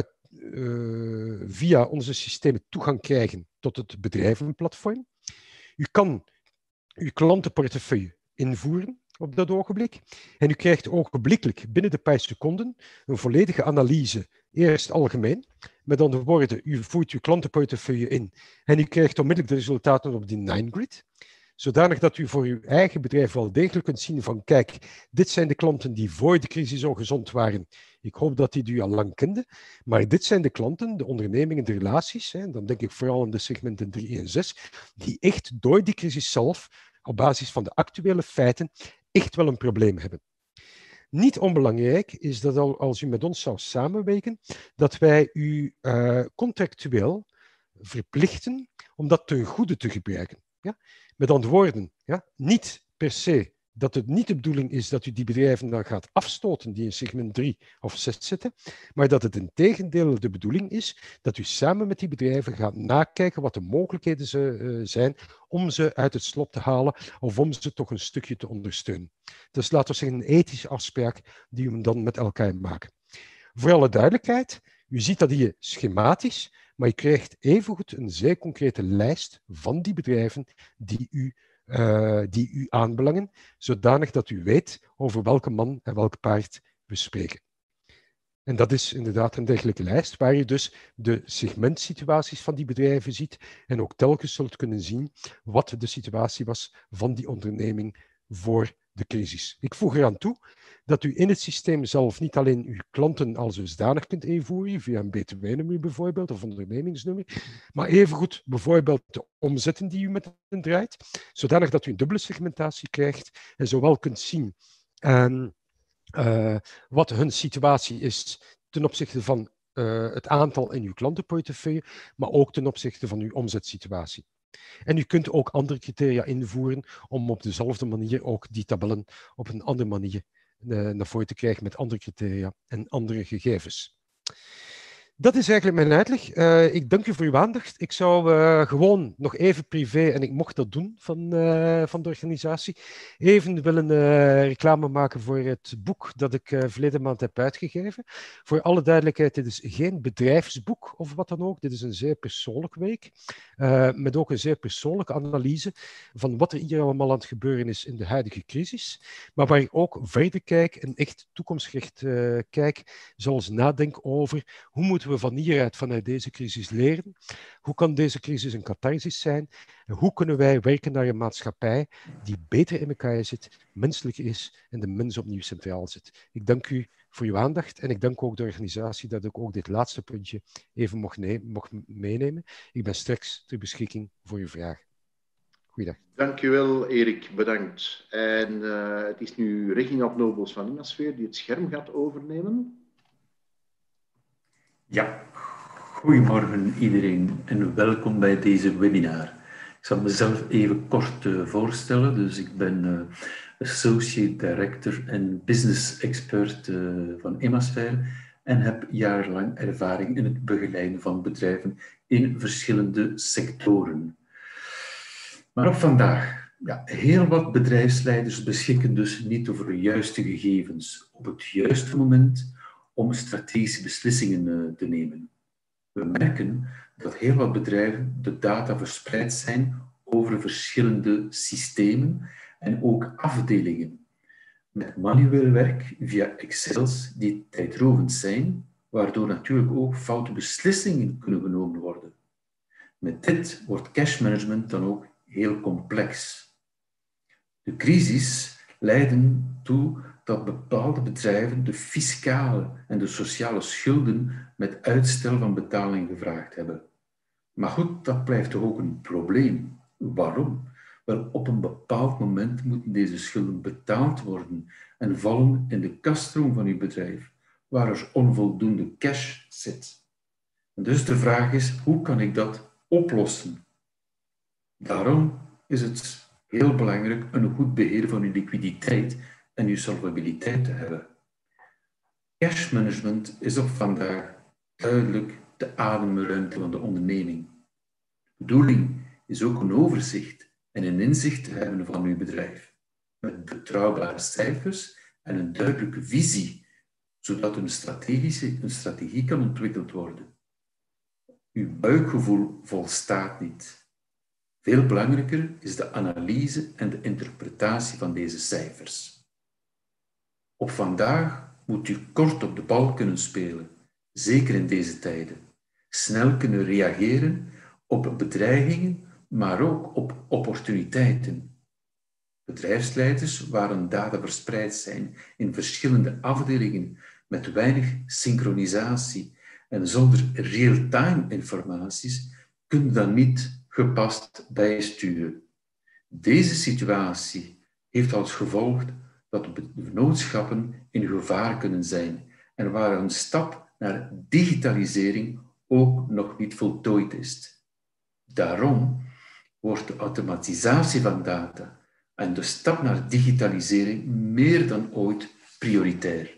via onze systemen toegang krijgen tot het bedrijvenplatform. U kan uw klantenportefeuille invoeren op dat ogenblik. En u krijgt ogenblikkelijk binnen de paar seconden een volledige analyse. Eerst algemeen. Met andere woorden, u voert uw klantenportefeuille in en u krijgt onmiddellijk de resultaten op die 9-grid. Zodanig dat u voor uw eigen bedrijf wel degelijk kunt zien van kijk, dit zijn de klanten die voor de crisis al gezond waren. Ik hoop dat die u al lang kende. Maar dit zijn de klanten, de ondernemingen, de relaties, dan denk ik vooral aan de segmenten 3 en 6, die echt door die crisis zelf, op basis van de actuele feiten, echt wel een probleem hebben. Niet onbelangrijk is dat als u met ons zou samenwerken, dat wij u contractueel verplichten om dat ten goede te gebruiken. Ja? Met andere woorden, ja? Niet per se dat het niet de bedoeling is dat u die bedrijven dan gaat afstoten die in segment 3 of 6 zitten, maar dat het integendeel de bedoeling is dat u samen met die bedrijven gaat nakijken wat de mogelijkheden zijn om ze uit het slop te halen of om ze toch een stukje te ondersteunen. Dus laten we zeggen een ethische afspraak die we dan met elkaar maken. Voor alle duidelijkheid, u ziet dat hier schematisch, maar je krijgt evengoed een zeer concrete lijst van die bedrijven die u aanbelangen, zodanig dat u weet over welke man en welk paard we spreken. En dat is inderdaad een dergelijke lijst waar je dus de segmentsituaties van die bedrijven ziet en ook telkens zult kunnen zien wat de situatie was van die onderneming voor de crisis. Ik voeg eraan toe dat u in het systeem zelf niet alleen uw klanten als dusdanig kunt invoeren, via een btw-nummer bijvoorbeeld, of ondernemingsnummer, maar evengoed bijvoorbeeld de omzetten die u met hen draait, zodanig dat u een dubbele segmentatie krijgt en zowel kunt zien wat hun situatie is ten opzichte van het aantal in uw klantenportefeuille, maar ook ten opzichte van uw omzetsituatie. En u kunt ook andere criteria invoeren om op dezelfde manier ook die tabellen op een andere manier naar voren te krijgen met andere criteria en andere gegevens. Dat is eigenlijk mijn uitleg. Ik dank u voor uw aandacht. Ik zou gewoon nog even privé, en ik mocht dat doen van de organisatie, even willen reclame maken voor het boek dat ik verleden maand heb uitgegeven. Voor alle duidelijkheid, dit is geen bedrijfsboek of wat dan ook. Dit is een zeer persoonlijk werk, met ook een zeer persoonlijke analyse van wat er hier allemaal aan het gebeuren is in de huidige crisis, maar waar ik ook verder kijk en echt toekomstgericht kijk, zoals nadenk over hoe moeten we van hieruit, vanuit deze crisis leren? Hoe kan deze crisis een catharsis zijn? En hoe kunnen wij werken naar een maatschappij die beter in elkaar zit, menselijk is en de mens opnieuw centraal zit? Ik dank u voor uw aandacht en ik dank ook de organisatie dat ik ook dit laatste puntje even mocht meenemen. Ik ben straks ter beschikking voor uw vraag. Goeiedag. Dank u wel, Erik. Bedankt. En het is nu Reginald Nobels van Imasfeer die het scherm gaat overnemen. Ja, goedemorgen iedereen en welkom bij deze webinar. Ik zal mezelf even kort voorstellen. Dus ik ben Associate Director en Business Expert van Imasfeer en heb jarenlang ervaring in het begeleiden van bedrijven in verschillende sectoren. Maar op vandaag, ja, heel wat bedrijfsleiders beschikken dus niet over de juiste gegevens op het juiste moment om strategische beslissingen te nemen. We merken dat heel wat bedrijven de data verspreid zijn over verschillende systemen en ook afdelingen. Met manueel werk via Excels die tijdrovend zijn, waardoor natuurlijk ook foute beslissingen kunnen genomen worden. Met dit wordt cashmanagement dan ook heel complex. De crisis leidde toe dat bepaalde bedrijven de fiscale en de sociale schulden met uitstel van betaling gevraagd hebben. Maar goed, dat blijft toch ook een probleem. Waarom? Wel, op een bepaald moment moeten deze schulden betaald worden en vallen in de kasstroom van uw bedrijf, waar er onvoldoende cash zit. En dus de vraag is, hoe kan ik dat oplossen. Daarom is het heel belangrijk een goed beheer van uw liquiditeit en uw solvabiliteit te hebben. Cashmanagement is op vandaag duidelijk de ademruimte van de onderneming. De bedoeling is ook een overzicht en een inzicht te hebben van uw bedrijf, met betrouwbare cijfers en een duidelijke visie, zodat een strategie kan ontwikkeld worden. Uw buikgevoel volstaat niet. Veel belangrijker is de analyse en de interpretatie van deze cijfers. Op vandaag moet u kort op de bal kunnen spelen, zeker in deze tijden. Snel kunnen reageren op bedreigingen, maar ook op opportuniteiten. Bedrijfsleiders waar data verspreid zijn in verschillende afdelingen met weinig synchronisatie en zonder real-time informaties, kunnen dan niet gepast bijsturen. Deze situatie heeft als gevolg dat de vennootschappen in gevaar kunnen zijn en waar een stap naar digitalisering ook nog niet voltooid is. Daarom wordt de automatisatie van data en de stap naar digitalisering meer dan ooit prioritair.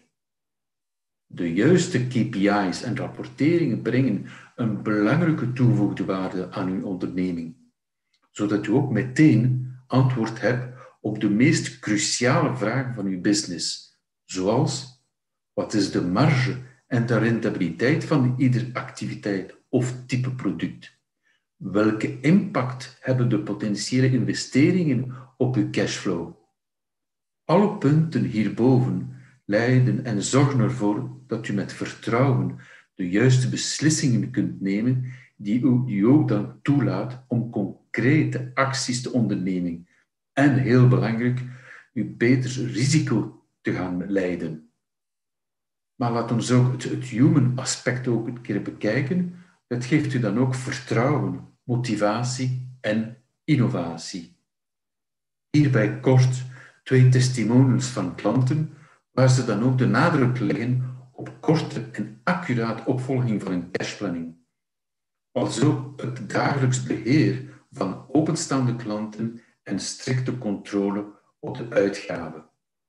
De juiste KPI's en rapporteringen brengen een belangrijke toegevoegde waarde aan uw onderneming, zodat u ook meteen antwoord hebt op de meest cruciale vragen van uw business, zoals: wat is de marge en de rentabiliteit van iedere activiteit of type product? Welke impact hebben de potentiële investeringen op uw cashflow? Alle punten hierboven leiden en zorgen ervoor dat u met vertrouwen de juiste beslissingen kunt nemen die u ook dan toelaat om concrete acties te ondernemen en, heel belangrijk, uw beter risico te gaan leiden. Maar laat ons ook het human aspect ook een keer bekijken. Het geeft u dan ook vertrouwen, motivatie en innovatie. Hierbij kort 2 testimonials van klanten, waar ze dan ook de nadruk leggen op korte en accurate opvolging van een cashplanning. Alsook het dagelijks beheer van openstaande klanten en strikte controle op de uitgaven.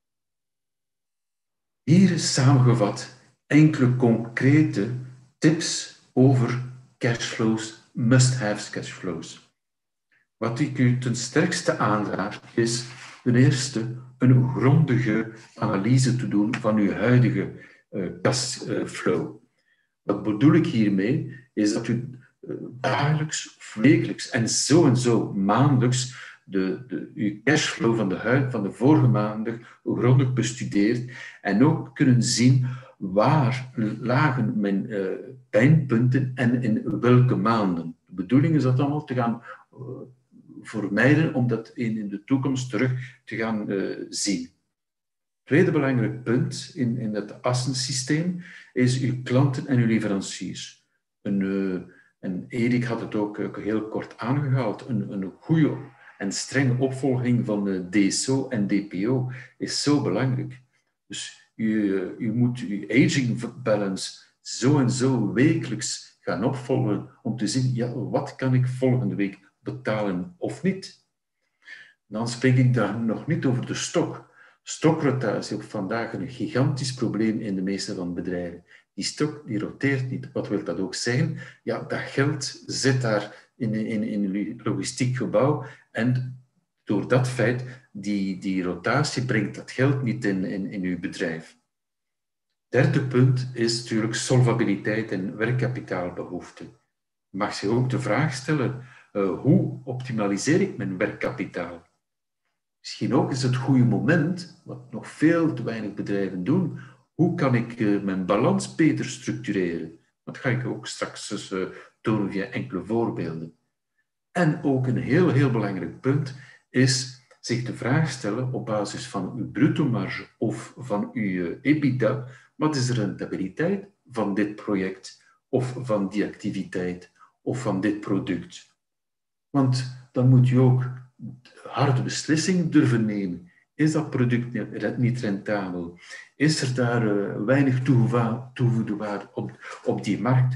Hier is samengevat enkele concrete tips over cashflows, must-have cashflows. Wat ik u ten sterkste aanraad is ten eerste een grondige analyse te doen van uw huidige cashflow. Wat bedoel ik hiermee? Is dat u dagelijks, wekelijks en zo maandelijks uw cashflow van de vorige maanden grondig bestudeert en ook kunnen zien waar lagen mijn pijnpunten en in welke maanden. De bedoeling is dat allemaal te gaan vermijden om dat in de toekomst terug te gaan zien. Tweede belangrijk punt in het assensysteem is uw klanten en uw leveranciers. En Erik had het ook heel kort aangehaald. Een goede en strenge opvolging van DSO en DPO is zo belangrijk. Dus u moet uw aging balance zo wekelijks gaan opvolgen om te zien, ja, wat kan ik volgende week betalen of niet. Dan spreek ik daar nog niet over de stok. Stokrotatie is vandaag een gigantisch probleem in de meeste van de bedrijven. Die stok die roteert niet. Wat wil dat ook zeggen? Ja, dat geld zit daar in een logistiek gebouw en door dat feit, die rotatie brengt dat geld niet in uw bedrijf. Derde punt is natuurlijk solvabiliteit en werkkapitaalbehoefte. Je mag zich ook de vraag stellen, hoe optimaliseer ik mijn werkkapitaal? Misschien ook is het goede moment, wat nog veel te weinig bedrijven doen, hoe kan ik mijn balans beter structureren? Dat ga ik ook straks tonen via enkele voorbeelden. En ook een heel belangrijk punt is zich de vraag stellen op basis van uw brutomarge of van uw EBITDA, wat is de rentabiliteit van dit project of van die activiteit of van dit product? Want dan moet je ook harde beslissingen durven nemen. Is dat product niet rentabel? Is er daar weinig toegevoegde waarde op die markt?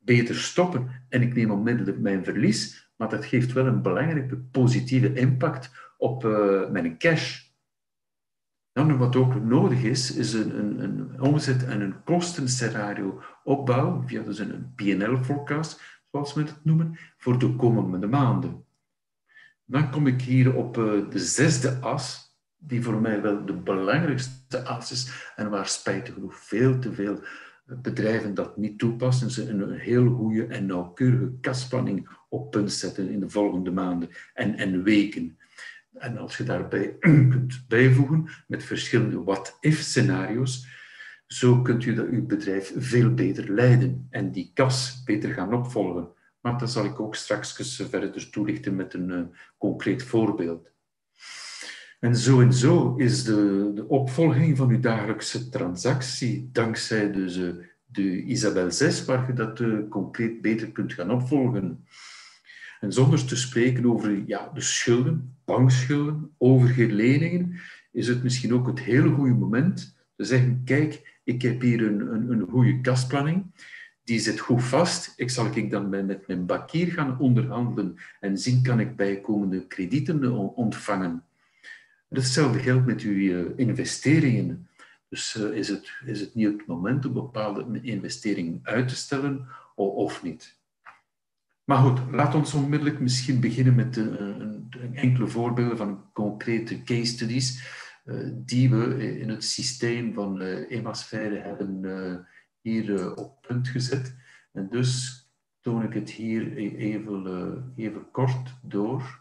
beter stoppen en ik neem onmiddellijk mijn verlies, maar dat geeft wel een belangrijke positieve impact op mijn cash. Dan wat ook nodig is een omzet- en een kostenscenario opbouwen, via dus een P&L-forecast, zoals we het noemen, voor de komende maanden. Dan kom ik hier op de zesde as, die voor mij wel de belangrijkste as is en waar spijtig genoeg veel te veel bedrijven dat niet toepassen. Ze een heel goede en nauwkeurige kasplanning op punt zetten in de volgende maanden en weken. En als je daarbij kunt bijvoegen met verschillende what-if-scenario's, zo kunt je dat je bedrijf veel beter leiden en die kas beter gaan opvolgen. Maar dat zal ik ook straks verder toelichten met een concreet voorbeeld. En zo is de opvolging van uw dagelijkse transactie, dankzij dus, de Isabel 6, waar je dat concreet beter kunt gaan opvolgen. En zonder te spreken over de schulden, bankschulden, overige leningen, is het misschien ook het hele goede moment te zeggen, kijk, ik heb hier een goede kasplanning, die zit goed vast. Ik zal dan met mijn bankier gaan onderhandelen en zien kan ik bijkomende kredieten ontvangen. Hetzelfde geldt met uw investeringen. Dus is het niet het moment om bepaalde investeringen uit te stellen of niet? Maar goed, laat ons onmiddellijk misschien beginnen met enkele voorbeelden van concrete case studies die we in het systeem van Emasphère hebben hier op punt gezet. En dus toon ik het hier even kort door.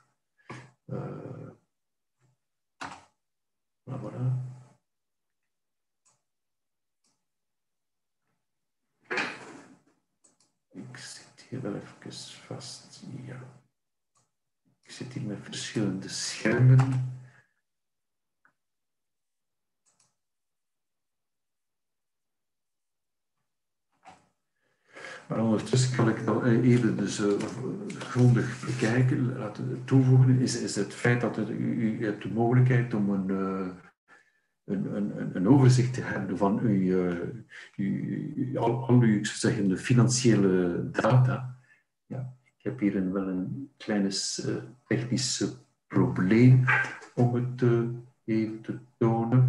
Voilà. Ik zit hier wel even vast. Ja. Ik zit hier met verschillende schermen. Maar ondertussen kan ik dat even dus grondig bekijken, laten toevoegen, is het feit dat u hebt de mogelijkheid om een overzicht te hebben van al uw de financiële data. Ja, ik heb hier wel een klein technisch probleem om het even te tonen.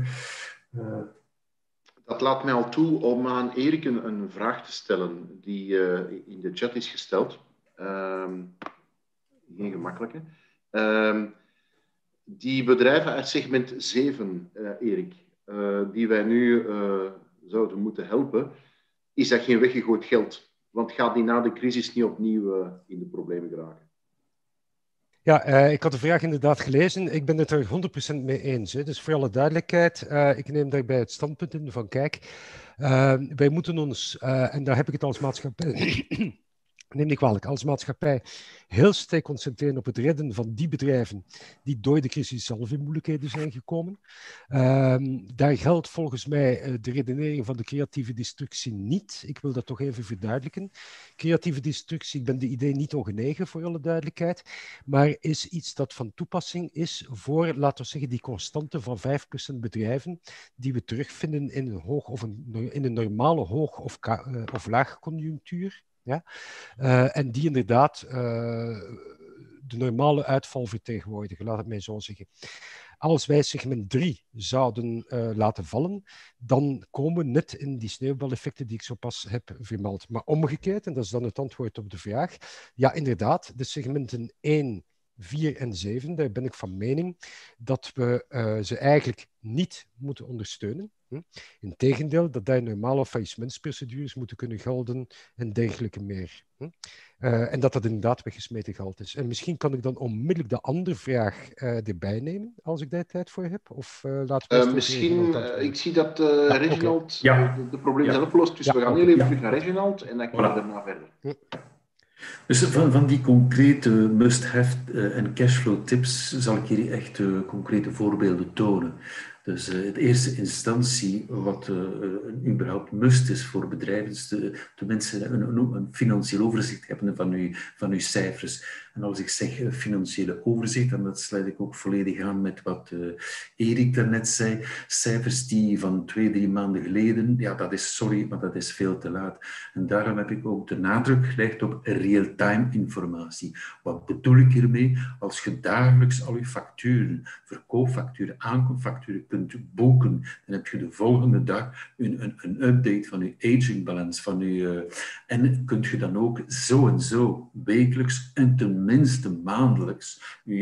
Dat laat mij al toe om aan Erik een vraag te stellen die in de chat is gesteld. Geen gemakkelijke. Die bedrijven uit segment 7, Erik, die wij nu zouden moeten helpen, is dat geen weggegooid geld? Want gaat die na de crisis niet opnieuw in de problemen geraken? Ja, ik had de vraag inderdaad gelezen. Ik ben het er 100% mee eens. Hè. Dus voor alle duidelijkheid, ik neem daarbij het standpunt in van kijk, wij moeten ons, en daar heb ik het als maatschappij, neem niet kwalijk, als maatschappij heel sterk concentreren op het redden van die bedrijven die door de crisis zelf in moeilijkheden zijn gekomen. Daar geldt volgens mij de redenering van de creatieve destructie niet. Ik wil dat toch even verduidelijken. Creatieve destructie, ik ben de idee niet ongenegen voor alle duidelijkheid, maar is iets dat van toepassing is voor, laten we zeggen, die constante van 5% bedrijven die we terugvinden in een hoog of in een normale hoog- of laagconjunctuur. Ja? En die inderdaad de normale uitval vertegenwoordigen, laat het mij zo zeggen. Als wij segment 3 zouden laten vallen, dan komen we net in die sneeuwbaleffecten die ik zo pas heb vermeld. Maar omgekeerd, en dat is dan het antwoord op de vraag, ja inderdaad, de segmenten 1, 4 en 7, daar ben ik van mening dat we ze eigenlijk niet moeten ondersteunen. Integendeel, dat daar normale faillissementsprocedures moeten kunnen gelden en dergelijke meer. En dat inderdaad weggesmeten geld is. En misschien kan ik dan onmiddellijk de andere vraag erbij nemen, als ik daar tijd voor heb. Of laten we misschien, ik zie dat Reginald de probleem zelf oplost, dus we gaan heel even terug naar Reginald en dan kunnen we daarna verder. Dus van die concrete must-have en cashflow tips zal ik hier echt concrete voorbeelden tonen. Dus in eerste instantie wat überhaupt must is voor bedrijven, is de mensen een financieel overzicht hebben van uw cijfers. En als ik zeg financiële overzicht, dan sluit ik ook volledig aan met wat Erik daarnet zei. Cijfers die van 2-3 maanden geleden, ja, dat is sorry, maar dat is veel te laat. En daarom heb ik ook de nadruk gelegd op real-time informatie. Wat bedoel ik hiermee? Als je dagelijks al je facturen, verkoopfacturen, aankoopfacturen kunt boeken, dan heb je de volgende dag een update van je agingbalans, van je, en kunt je dan ook zo en zo wekelijks en tenminste maandelijks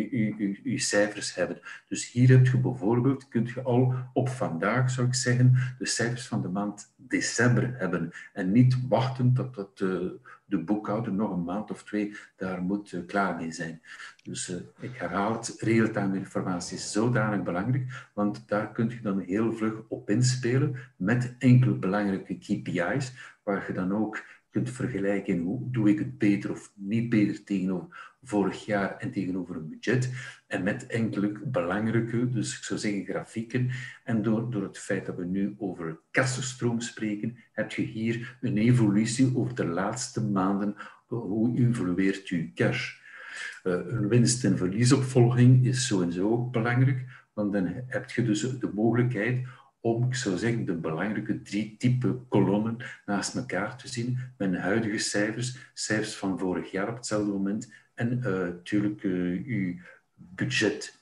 je cijfers hebben. Dus hier heb je bijvoorbeeld, kunt je al op vandaag, zou ik zeggen, de cijfers van de maand december hebben en niet wachten tot de boekhouder nog een maand of 2 daar moet klaar mee zijn. Dus ik herhaal het, real-time informatie is zodanig belangrijk, want daar kun je dan heel vlug op inspelen met enkele belangrijke KPI's, waar je dan ook kunt vergelijken hoe doe ik het beter of niet beter tegenover vorig jaar en tegenover een budget. En met enkele belangrijke, dus ik zou zeggen grafieken. En door het feit dat we nu over kassenstroom spreken, heb je hier een evolutie over de laatste maanden. Hoe evolueert je cash? Een winst- en verliesopvolging is zo en zo ook belangrijk, want dan heb je dus de mogelijkheid om, ik zou zeggen, de belangrijke 3 type kolommen naast elkaar te zien. Mijn huidige cijfers van vorig jaar op hetzelfde moment en natuurlijk uw budget.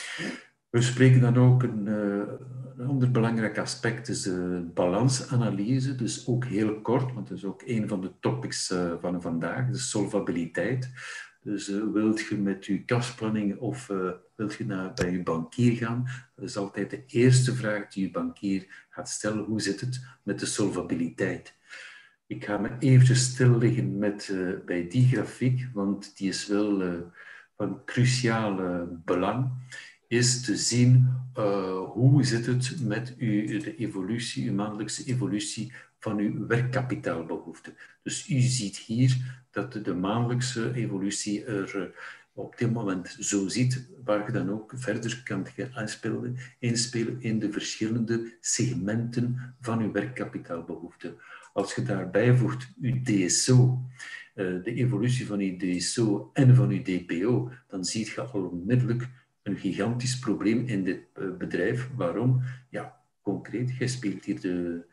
We spreken dan ook een ander belangrijk aspect, is de balansanalyse. Dus ook heel kort, want dat is ook een van de topics van vandaag, de solvabiliteit. Dus wilt je met je kasplanning of wilt je bij je bankier gaan? Dat is altijd de eerste vraag die je bankier gaat stellen. Hoe zit het met de solvabiliteit? Ik ga me eventjes stilleggen bij die grafiek, want die is wel van cruciaal belang. Is te zien hoe zit het met de evolutie, uw maandelijkse evolutie van uw werkkapitaalbehoefte. Dus u ziet hier dat de maandelijkse evolutie er op dit moment zo ziet, waar je dan ook verder kan inspelen in de verschillende segmenten van uw werkkapitaalbehoefte. Als je daarbij voegt uw DSO, de evolutie van uw DSO en van uw DPO, dan zie je al onmiddellijk een gigantisch probleem in dit bedrijf. Waarom? Ja, concreet, jij speelt hier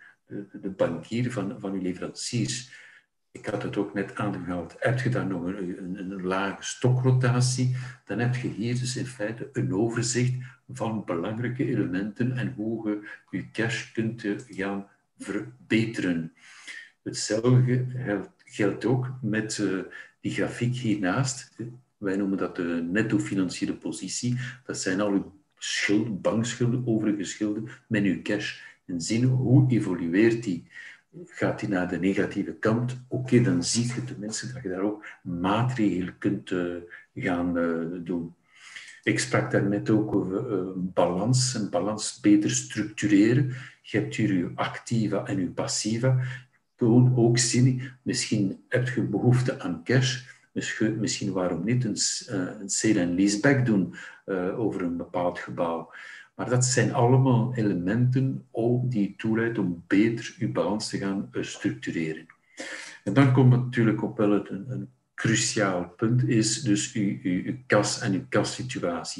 de bankier van uw leveranciers. Ik had het ook net aangehaald. Heb je daar nog een lage stokrotatie, dan heb je hier dus in feite een overzicht van belangrijke elementen en hoe je je cash kunt gaan verbeteren. Hetzelfde geldt ook met die grafiek hiernaast. Wij noemen dat de netto-financiële positie. Dat zijn al uw schulden, bankschulden, overige schulden met uw cash. En zien hoe evolueert die. Gaat die naar de negatieve kant? Oké, dan zie je tenminste dat je daar ook maatregelen kunt gaan doen. Ik sprak daarnet ook over een balans beter structureren. Je hebt hier uw activa en uw passiva. Gewoon ook zien, misschien heb je behoefte aan cash. Misschien waarom niet een sale en leaseback doen over een bepaald gebouw. Maar dat zijn allemaal elementen die toeleiden om beter uw balans te gaan structureren. En dan komt natuurlijk op wel een cruciaal punt, is dus uw kas en uw kassituatie.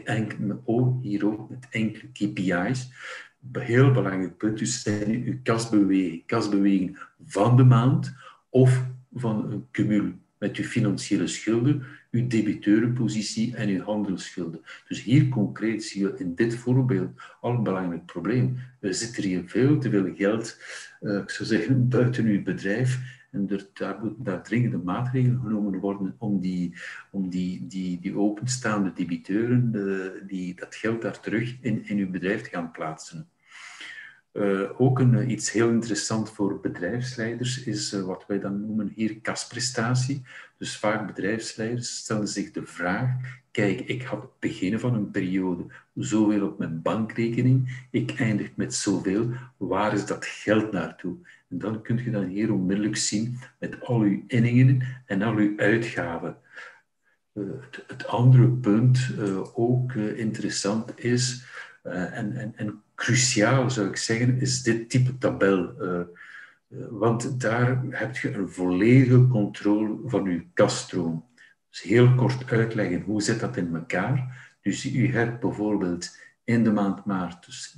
Hier ook met enkele KPI's. Een heel belangrijk punt dus zijn uw kasbeweging van de maand of van een cumul met uw financiële schulden, uw debiteurenpositie en uw handelsschulden. Dus hier concreet zie je in dit voorbeeld al een belangrijk probleem. Er zit hier veel te veel geld, ik zou zeggen, buiten uw bedrijf. En daar moeten dringende maatregelen genomen worden om die openstaande debiteuren, dat geld daar terug in uw bedrijf te gaan plaatsen. Ook iets heel interessant voor bedrijfsleiders is wat wij dan noemen hier kasprestatie. Dus vaak bedrijfsleiders stellen zich de vraag, kijk, ik had het begin van een periode zoveel op mijn bankrekening, ik eindig met zoveel, waar is dat geld naartoe? En dan kun je dan hier onmiddellijk zien met al uw inningen en al uw uitgaven. Het andere punt, ook interessant is, en cruciaal zou ik zeggen, is dit type tabel. Want daar heb je een volledige controle van je kasstroom. Dus heel kort uitleggen, hoe zit dat in elkaar? Dus u hebt bijvoorbeeld in de maand maart dus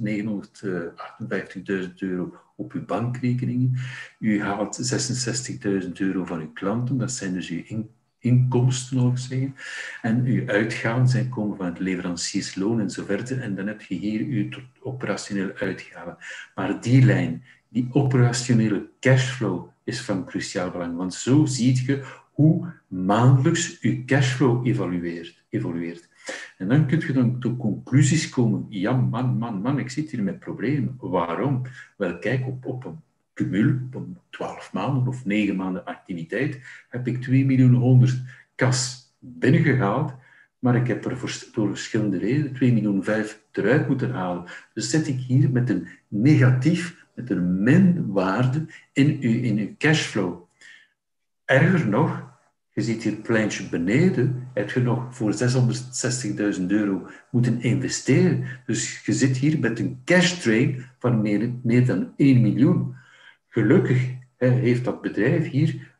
€958.000 op uw bankrekeningen. U haalt €66.000 van uw klanten, dat zijn dus uw inkomsten, zal ik zeggen. En uw uitgaven komen van het leveranciersloon en zo verder. En dan heb je hier uw operationele uitgaven. Maar die lijn, die operationele cashflow, is van cruciaal belang. Want zo zie je hoe maandelijks uw cashflow evolueert. En dan kun je dan tot conclusies komen. Ja, man, ik zit hier met problemen. Waarom? Wel, kijk, op een cumul, op 12 maanden of 9 maanden activiteit, heb ik 2.100.000 kas binnengehaald, maar ik heb er door verschillende redenen 2.500.000 eruit moeten halen. Dus zit ik hier met een negatief, met een minwaarde in uw cashflow. Erger nog, je ziet hier het pleintje beneden, heb je nog voor €660.000 moeten investeren. Dus je zit hier met een cash drain van meer dan 1 miljoen. Gelukkig heeft dat bedrijf hier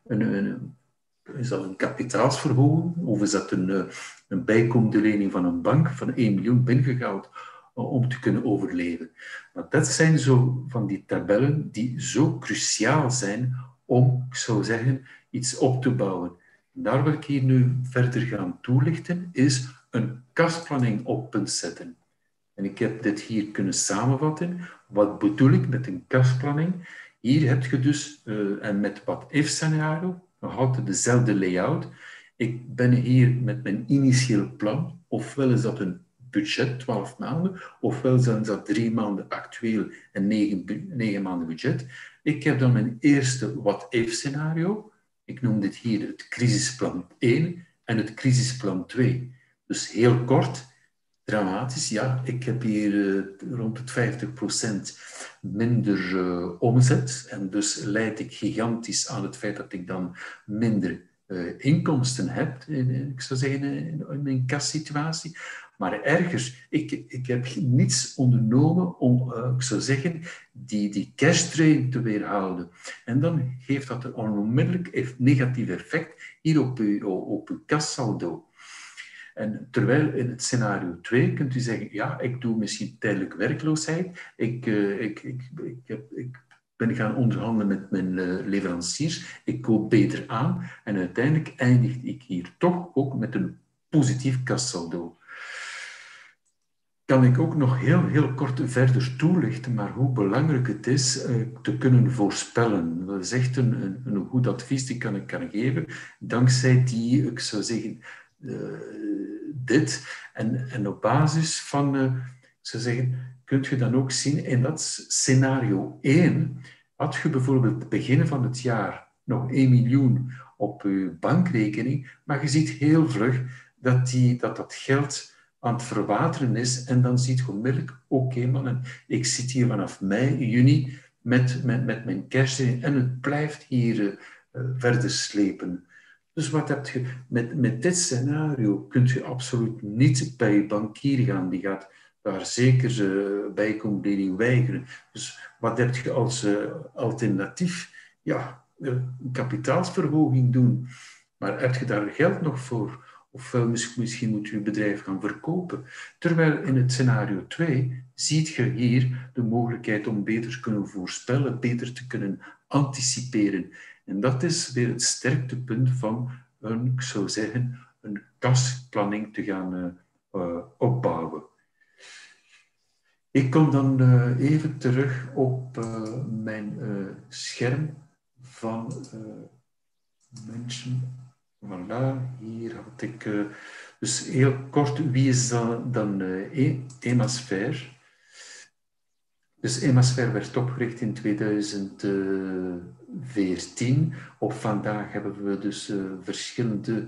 is dat een kapitaalsverhoging of is dat een bijkomende lening van een bank van 1 miljoen binnengehaald om te kunnen overleven. Maar dat zijn zo van die tabellen die zo cruciaal zijn om, ik zou zeggen, iets op te bouwen. Daar wil ik hier nu verder gaan toelichten, is een kasplanning op punt zetten. En ik heb dit hier kunnen samenvatten. Wat bedoel ik met een kasplanning? Hier heb je dus, en met what-if scenario, nog altijd dezelfde layout. Ik ben hier met mijn initieel plan, ofwel is dat een budget, 12 maanden, ofwel zijn dat 3 maanden actueel en 9 maanden budget. Ik heb dan mijn eerste what-if scenario. Ik noem dit hier het crisisplan 1 en het crisisplan 2. Dus heel kort, dramatisch, ja, ik heb hier rond het 50% minder omzet en dus leid ik gigantisch aan het feit dat ik dan minder inkomsten heb, ik zou zeggen, in mijn kassituatie. Maar ergens, ik heb niets ondernomen om, ik zou zeggen, die cash drain te weerhouden. En dan geeft dat een onmiddellijk negatief effect hier op uw kassaldo. En terwijl in het scenario 2 kunt u zeggen, ja, ik doe misschien tijdelijk werkloosheid, ik ben gaan onderhandelen met mijn leveranciers, ik koop beter aan en uiteindelijk eindig ik hier toch ook met een positief kassaldo. Kan ik ook nog heel kort verder toelichten, maar hoe belangrijk het is te kunnen voorspellen. Dat is echt een goed advies die kan ik geven, dankzij die, ik zou zeggen, dit. En op basis van, ik zou zeggen, kun je dan ook zien, in dat scenario 1, had je bijvoorbeeld het begin van het jaar nog 1 miljoen op je bankrekening, maar je ziet heel vlug dat geld aan het verwateren is en dan ziet je onmiddellijk, oké, man, ik zit hier vanaf mei, juni met mijn cash en het blijft hier verder slepen. Dus wat heb je met dit scenario? Kun je absoluut niet bij je bankier gaan. Die gaat daar zeker bijkomende weigeren. Dus wat heb je als alternatief? Ja, een kapitaalsverhoging doen. Maar heb je daar geld nog voor? Ofwel misschien moet je bedrijf gaan verkopen. Terwijl in het scenario 2 ziet je hier de mogelijkheid om beter te kunnen voorspellen, beter te kunnen anticiperen. En dat is weer het sterktepunt van ik zou zeggen, een kasplanning te gaan opbouwen. Ik kom dan even terug op mijn scherm van mensen. Voilà, hier had ik... dus heel kort, wie is dan Emasfair? Dus Emasfair werd opgericht in 2014. Op vandaag hebben we dus verschillende...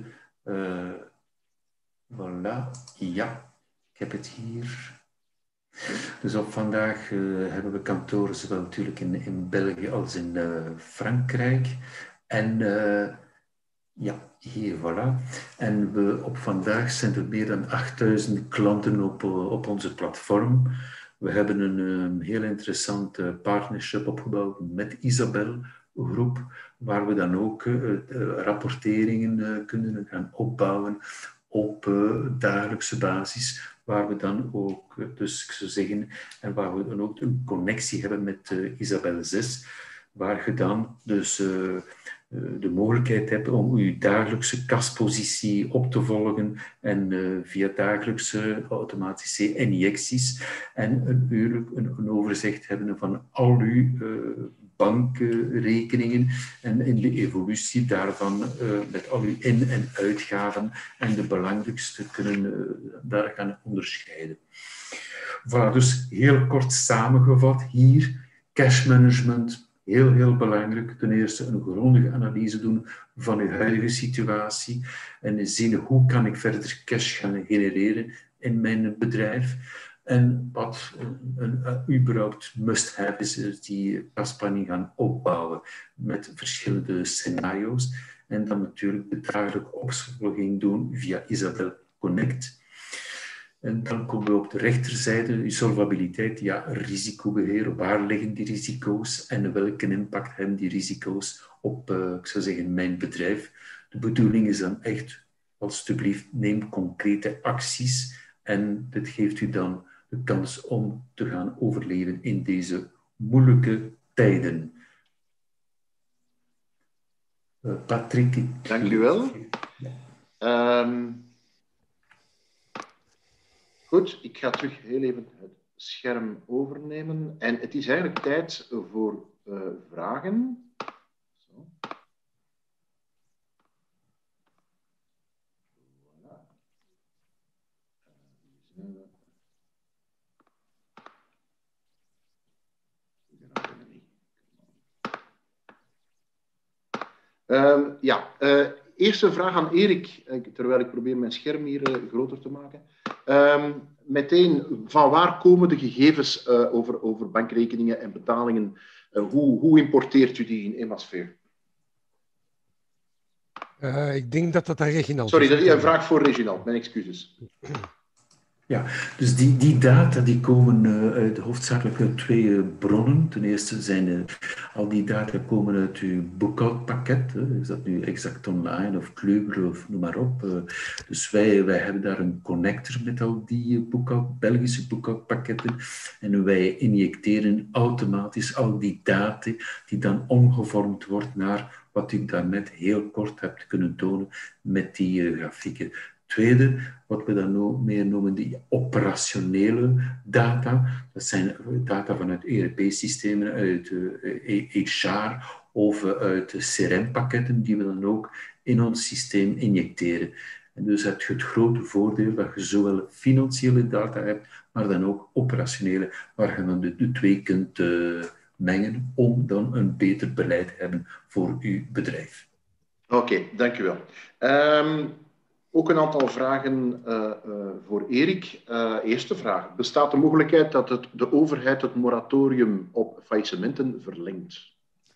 voilà, ja, ik heb het hier. Dus op vandaag hebben we kantoren zowel natuurlijk in België als in Frankrijk. En ja, hier, voilà. En op vandaag zijn er meer dan 8000 klanten op onze platform. We hebben een heel interessante partnership opgebouwd met Isabel, groep waar we dan ook rapporteringen kunnen gaan opbouwen op dagelijkse basis, waar we dan ook, dus ik zou zeggen, en waar we dan ook een connectie hebben met Isabel 6, waar je dan dus de mogelijkheid hebt om je dagelijkse kaspositie op te volgen en via dagelijkse automatische injecties en een overzicht hebben van al uw bankrekeningen en in de evolutie daarvan met al uw in- en uitgaven en de belangrijkste kunnen daar gaan onderscheiden. Voilà, dus heel kort samengevat hier, cashmanagement, heel belangrijk. Ten eerste een grondige analyse doen van uw huidige situatie en zien hoe kan ik verder cash gaan genereren in mijn bedrijf. En wat überhaupt must-have is die kasplanning gaan opbouwen met verschillende scenario's. En dan natuurlijk de dagelijkse opvolging doen via Isabel Connect. En dan komen we op de rechterzijde, je solvabiliteit, ja, risicobeheer. Waar liggen die risico's en welke impact hebben die risico's op, ik zou zeggen, mijn bedrijf? De bedoeling is dan echt, alstublieft, neem concrete acties en dit geeft u dan de kans om te gaan overleven in deze moeilijke tijden. Patrick. Dank u wel. Goed, ik ga terug heel even het scherm overnemen. En het is eigenlijk tijd voor vragen. Zo. Voilà. Eerste vraag aan Erik, terwijl ik probeer mijn scherm hier groter te maken. Meteen, van waar komen de gegevens over bankrekeningen en betalingen? Hoe importeert u die in Emasphere? Ik denk dat aan Reginald is. Sorry, dat is een vraag voor Reginald, mijn excuses. Ja, dus die data die komen uit hoofdzakelijk uit twee bronnen. Ten eerste zijn al die data komen uit uw boekhoudpakket. Is dat nu Exact Online of Kluber of noem maar op. Dus wij hebben daar een connector met al die Belgische boekhoudpakketten. En wij injecteren automatisch al die data die dan omgevormd wordt naar wat ik daarnet heel kort heb kunnen tonen met die grafieken. Tweede, wat we dan meer noemen die operationele data. Dat zijn data vanuit ERP-systemen, uit HR of uit CRM-pakketten die we dan ook in ons systeem injecteren. En dus heb je het grote voordeel dat je zowel financiële data hebt, maar dan ook operationele, waar je dan de twee kunt mengen om dan een beter beleid te hebben voor je bedrijf. Oké, dank u wel. Ook een aantal vragen voor Erik. Eerste vraag. Bestaat de mogelijkheid dat de overheid het moratorium op faillissementen verlengt?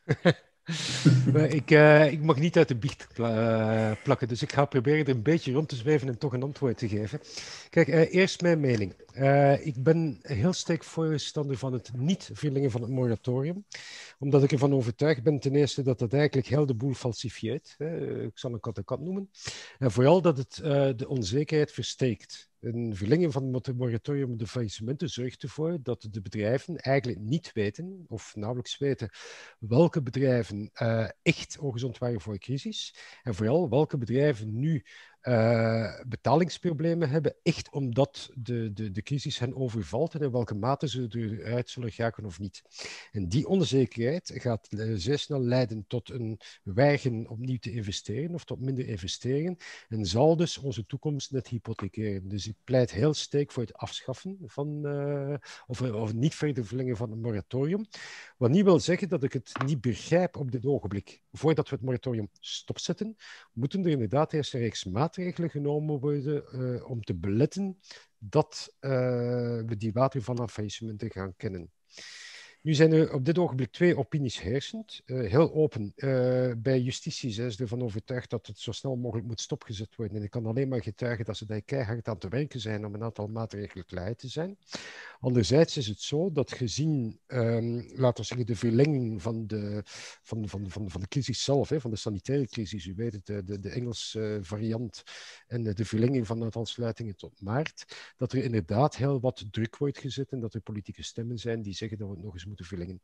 Ik mag niet uit de biecht plakken, dus ik ga proberen er een beetje rond te zweven en toch een antwoord te geven. Kijk, eerst mijn mening. Ik ben heel sterk voorstander van het niet verlengen van het moratorium, omdat ik ervan overtuigd ben ten eerste dat dat eigenlijk heel de boel falsifieert. Ik zal een kat noemen. En vooral dat het de onzekerheid versterkt. Een verlenging van het moratorium op de faillissementen zorgt ervoor dat de bedrijven eigenlijk niet weten, of nauwelijks weten, welke bedrijven echt ongezond waren voor de crisis. En vooral welke bedrijven nu betalingsproblemen hebben, echt omdat de crisis hen overvalt en in welke mate ze eruit zullen geraken of niet. En die onzekerheid gaat zeer snel leiden tot een weigeren opnieuw te investeren of tot minder investeringen en zal dus onze toekomst net hypothekeren. Dus ik pleit heel sterk voor het afschaffen van, of niet verder verlengen van het moratorium. Wat niet wil zeggen dat ik het niet begrijp op dit ogenblik. Voordat we het moratorium stopzetten, moeten er inderdaad eerst een reeks maatregelen genomen worden om te beletten dat we die watervallen faillissementen gaan kennen. Nu zijn er op dit ogenblik 2 opinies heersend. Heel open. Bij justitie zijn ze ervan overtuigd dat het zo snel mogelijk moet stopgezet worden. En ik kan alleen maar getuigen dat ze daar keihard aan te werken zijn om een aantal maatregelen klaar te zijn. Anderzijds is het zo dat gezien, laten we zeggen, de verlenging van de crisis zelf, van de sanitaire crisis, u weet het, de Engelse variant en de verlenging van het aantal sluitingen tot maart, dat er inderdaad heel wat druk wordt gezet en dat er politieke stemmen zijn die zeggen dat we het nog eens moeten verlengen.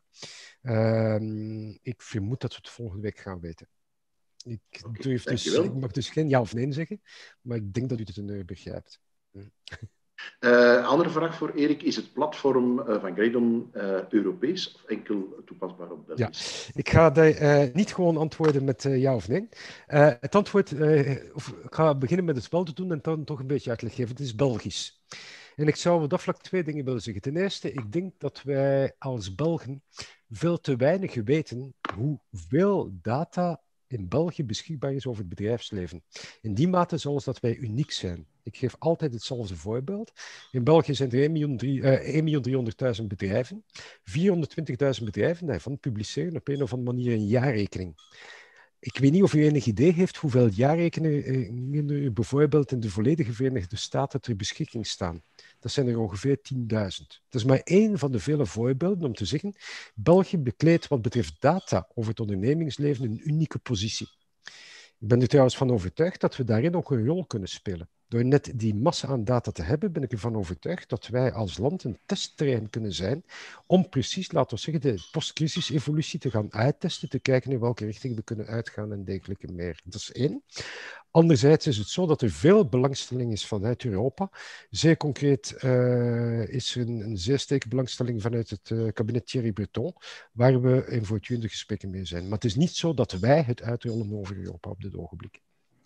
Ik vermoed dat we het volgende week gaan weten. Ik mag dus geen ja of nee zeggen, maar ik denk dat u het begrijpt. Andere vraag voor Erik. Is het platform van Gradon Europees of enkel toepasbaar op Belgisch? Ja, ik ga daar niet gewoon antwoorden met ja of nee. Het antwoord, ik ga beginnen met het spel te doen en dan toch een beetje uitleg geven. Het is Belgisch. En ik zou op dat vlak 2 dingen willen zeggen. Ten eerste, ik denk dat wij als Belgen veel te weinig weten hoeveel data in België beschikbaar is over het bedrijfsleven. In die mate zoals dat wij uniek zijn. Ik geef altijd hetzelfde voorbeeld. In België zijn er 1.300.000 bedrijven. 420.000 bedrijven daarvan publiceren op een of andere manier een jaarrekening. Ik weet niet of u enig idee heeft hoeveel jaarrekeningen er bijvoorbeeld in de volledige Verenigde Staten ter beschikking staan. Dat zijn er ongeveer 10.000. Dat is maar één van de vele voorbeelden om te zeggen, België bekleedt wat betreft data over het ondernemingsleven een unieke positie. Ik ben er trouwens van overtuigd dat we daarin ook een rol kunnen spelen. Door net die massa aan data te hebben, ben ik ervan overtuigd dat wij als land een testterrein kunnen zijn om precies, laten we zeggen, de postcrisis-evolutie te gaan uittesten, te kijken in welke richting we kunnen uitgaan en dergelijke meer. Dat is 1. Anderzijds is het zo dat er veel belangstelling is vanuit Europa. Zeer concreet is er een zeer sterke belangstelling vanuit het kabinet Thierry Breton, waar we in voortdurende gesprekken mee zijn. Maar het is niet zo dat wij het uitrollen over Europa op dit ogenblik.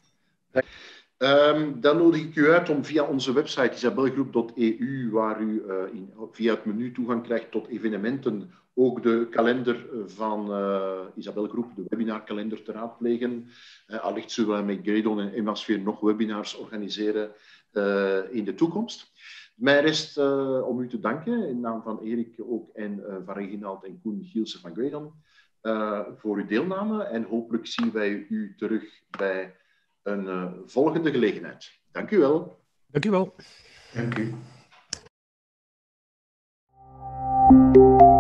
Dan nodig ik u uit om via onze website isabellegroep.eu, waar u via het menu toegang krijgt tot evenementen, ook de kalender van Isabelle Groep, de webinarkalender, te raadplegen. Allicht zullen we met Gradon en Emasphere nog webinars organiseren in de toekomst. Mij rest om u te danken, in naam van Erik ook en van Reginald en Koen Gielsen van Gradon, voor uw deelname. En hopelijk zien wij u terug bij een volgende gelegenheid. Dank u wel. Dank u wel. Dank u.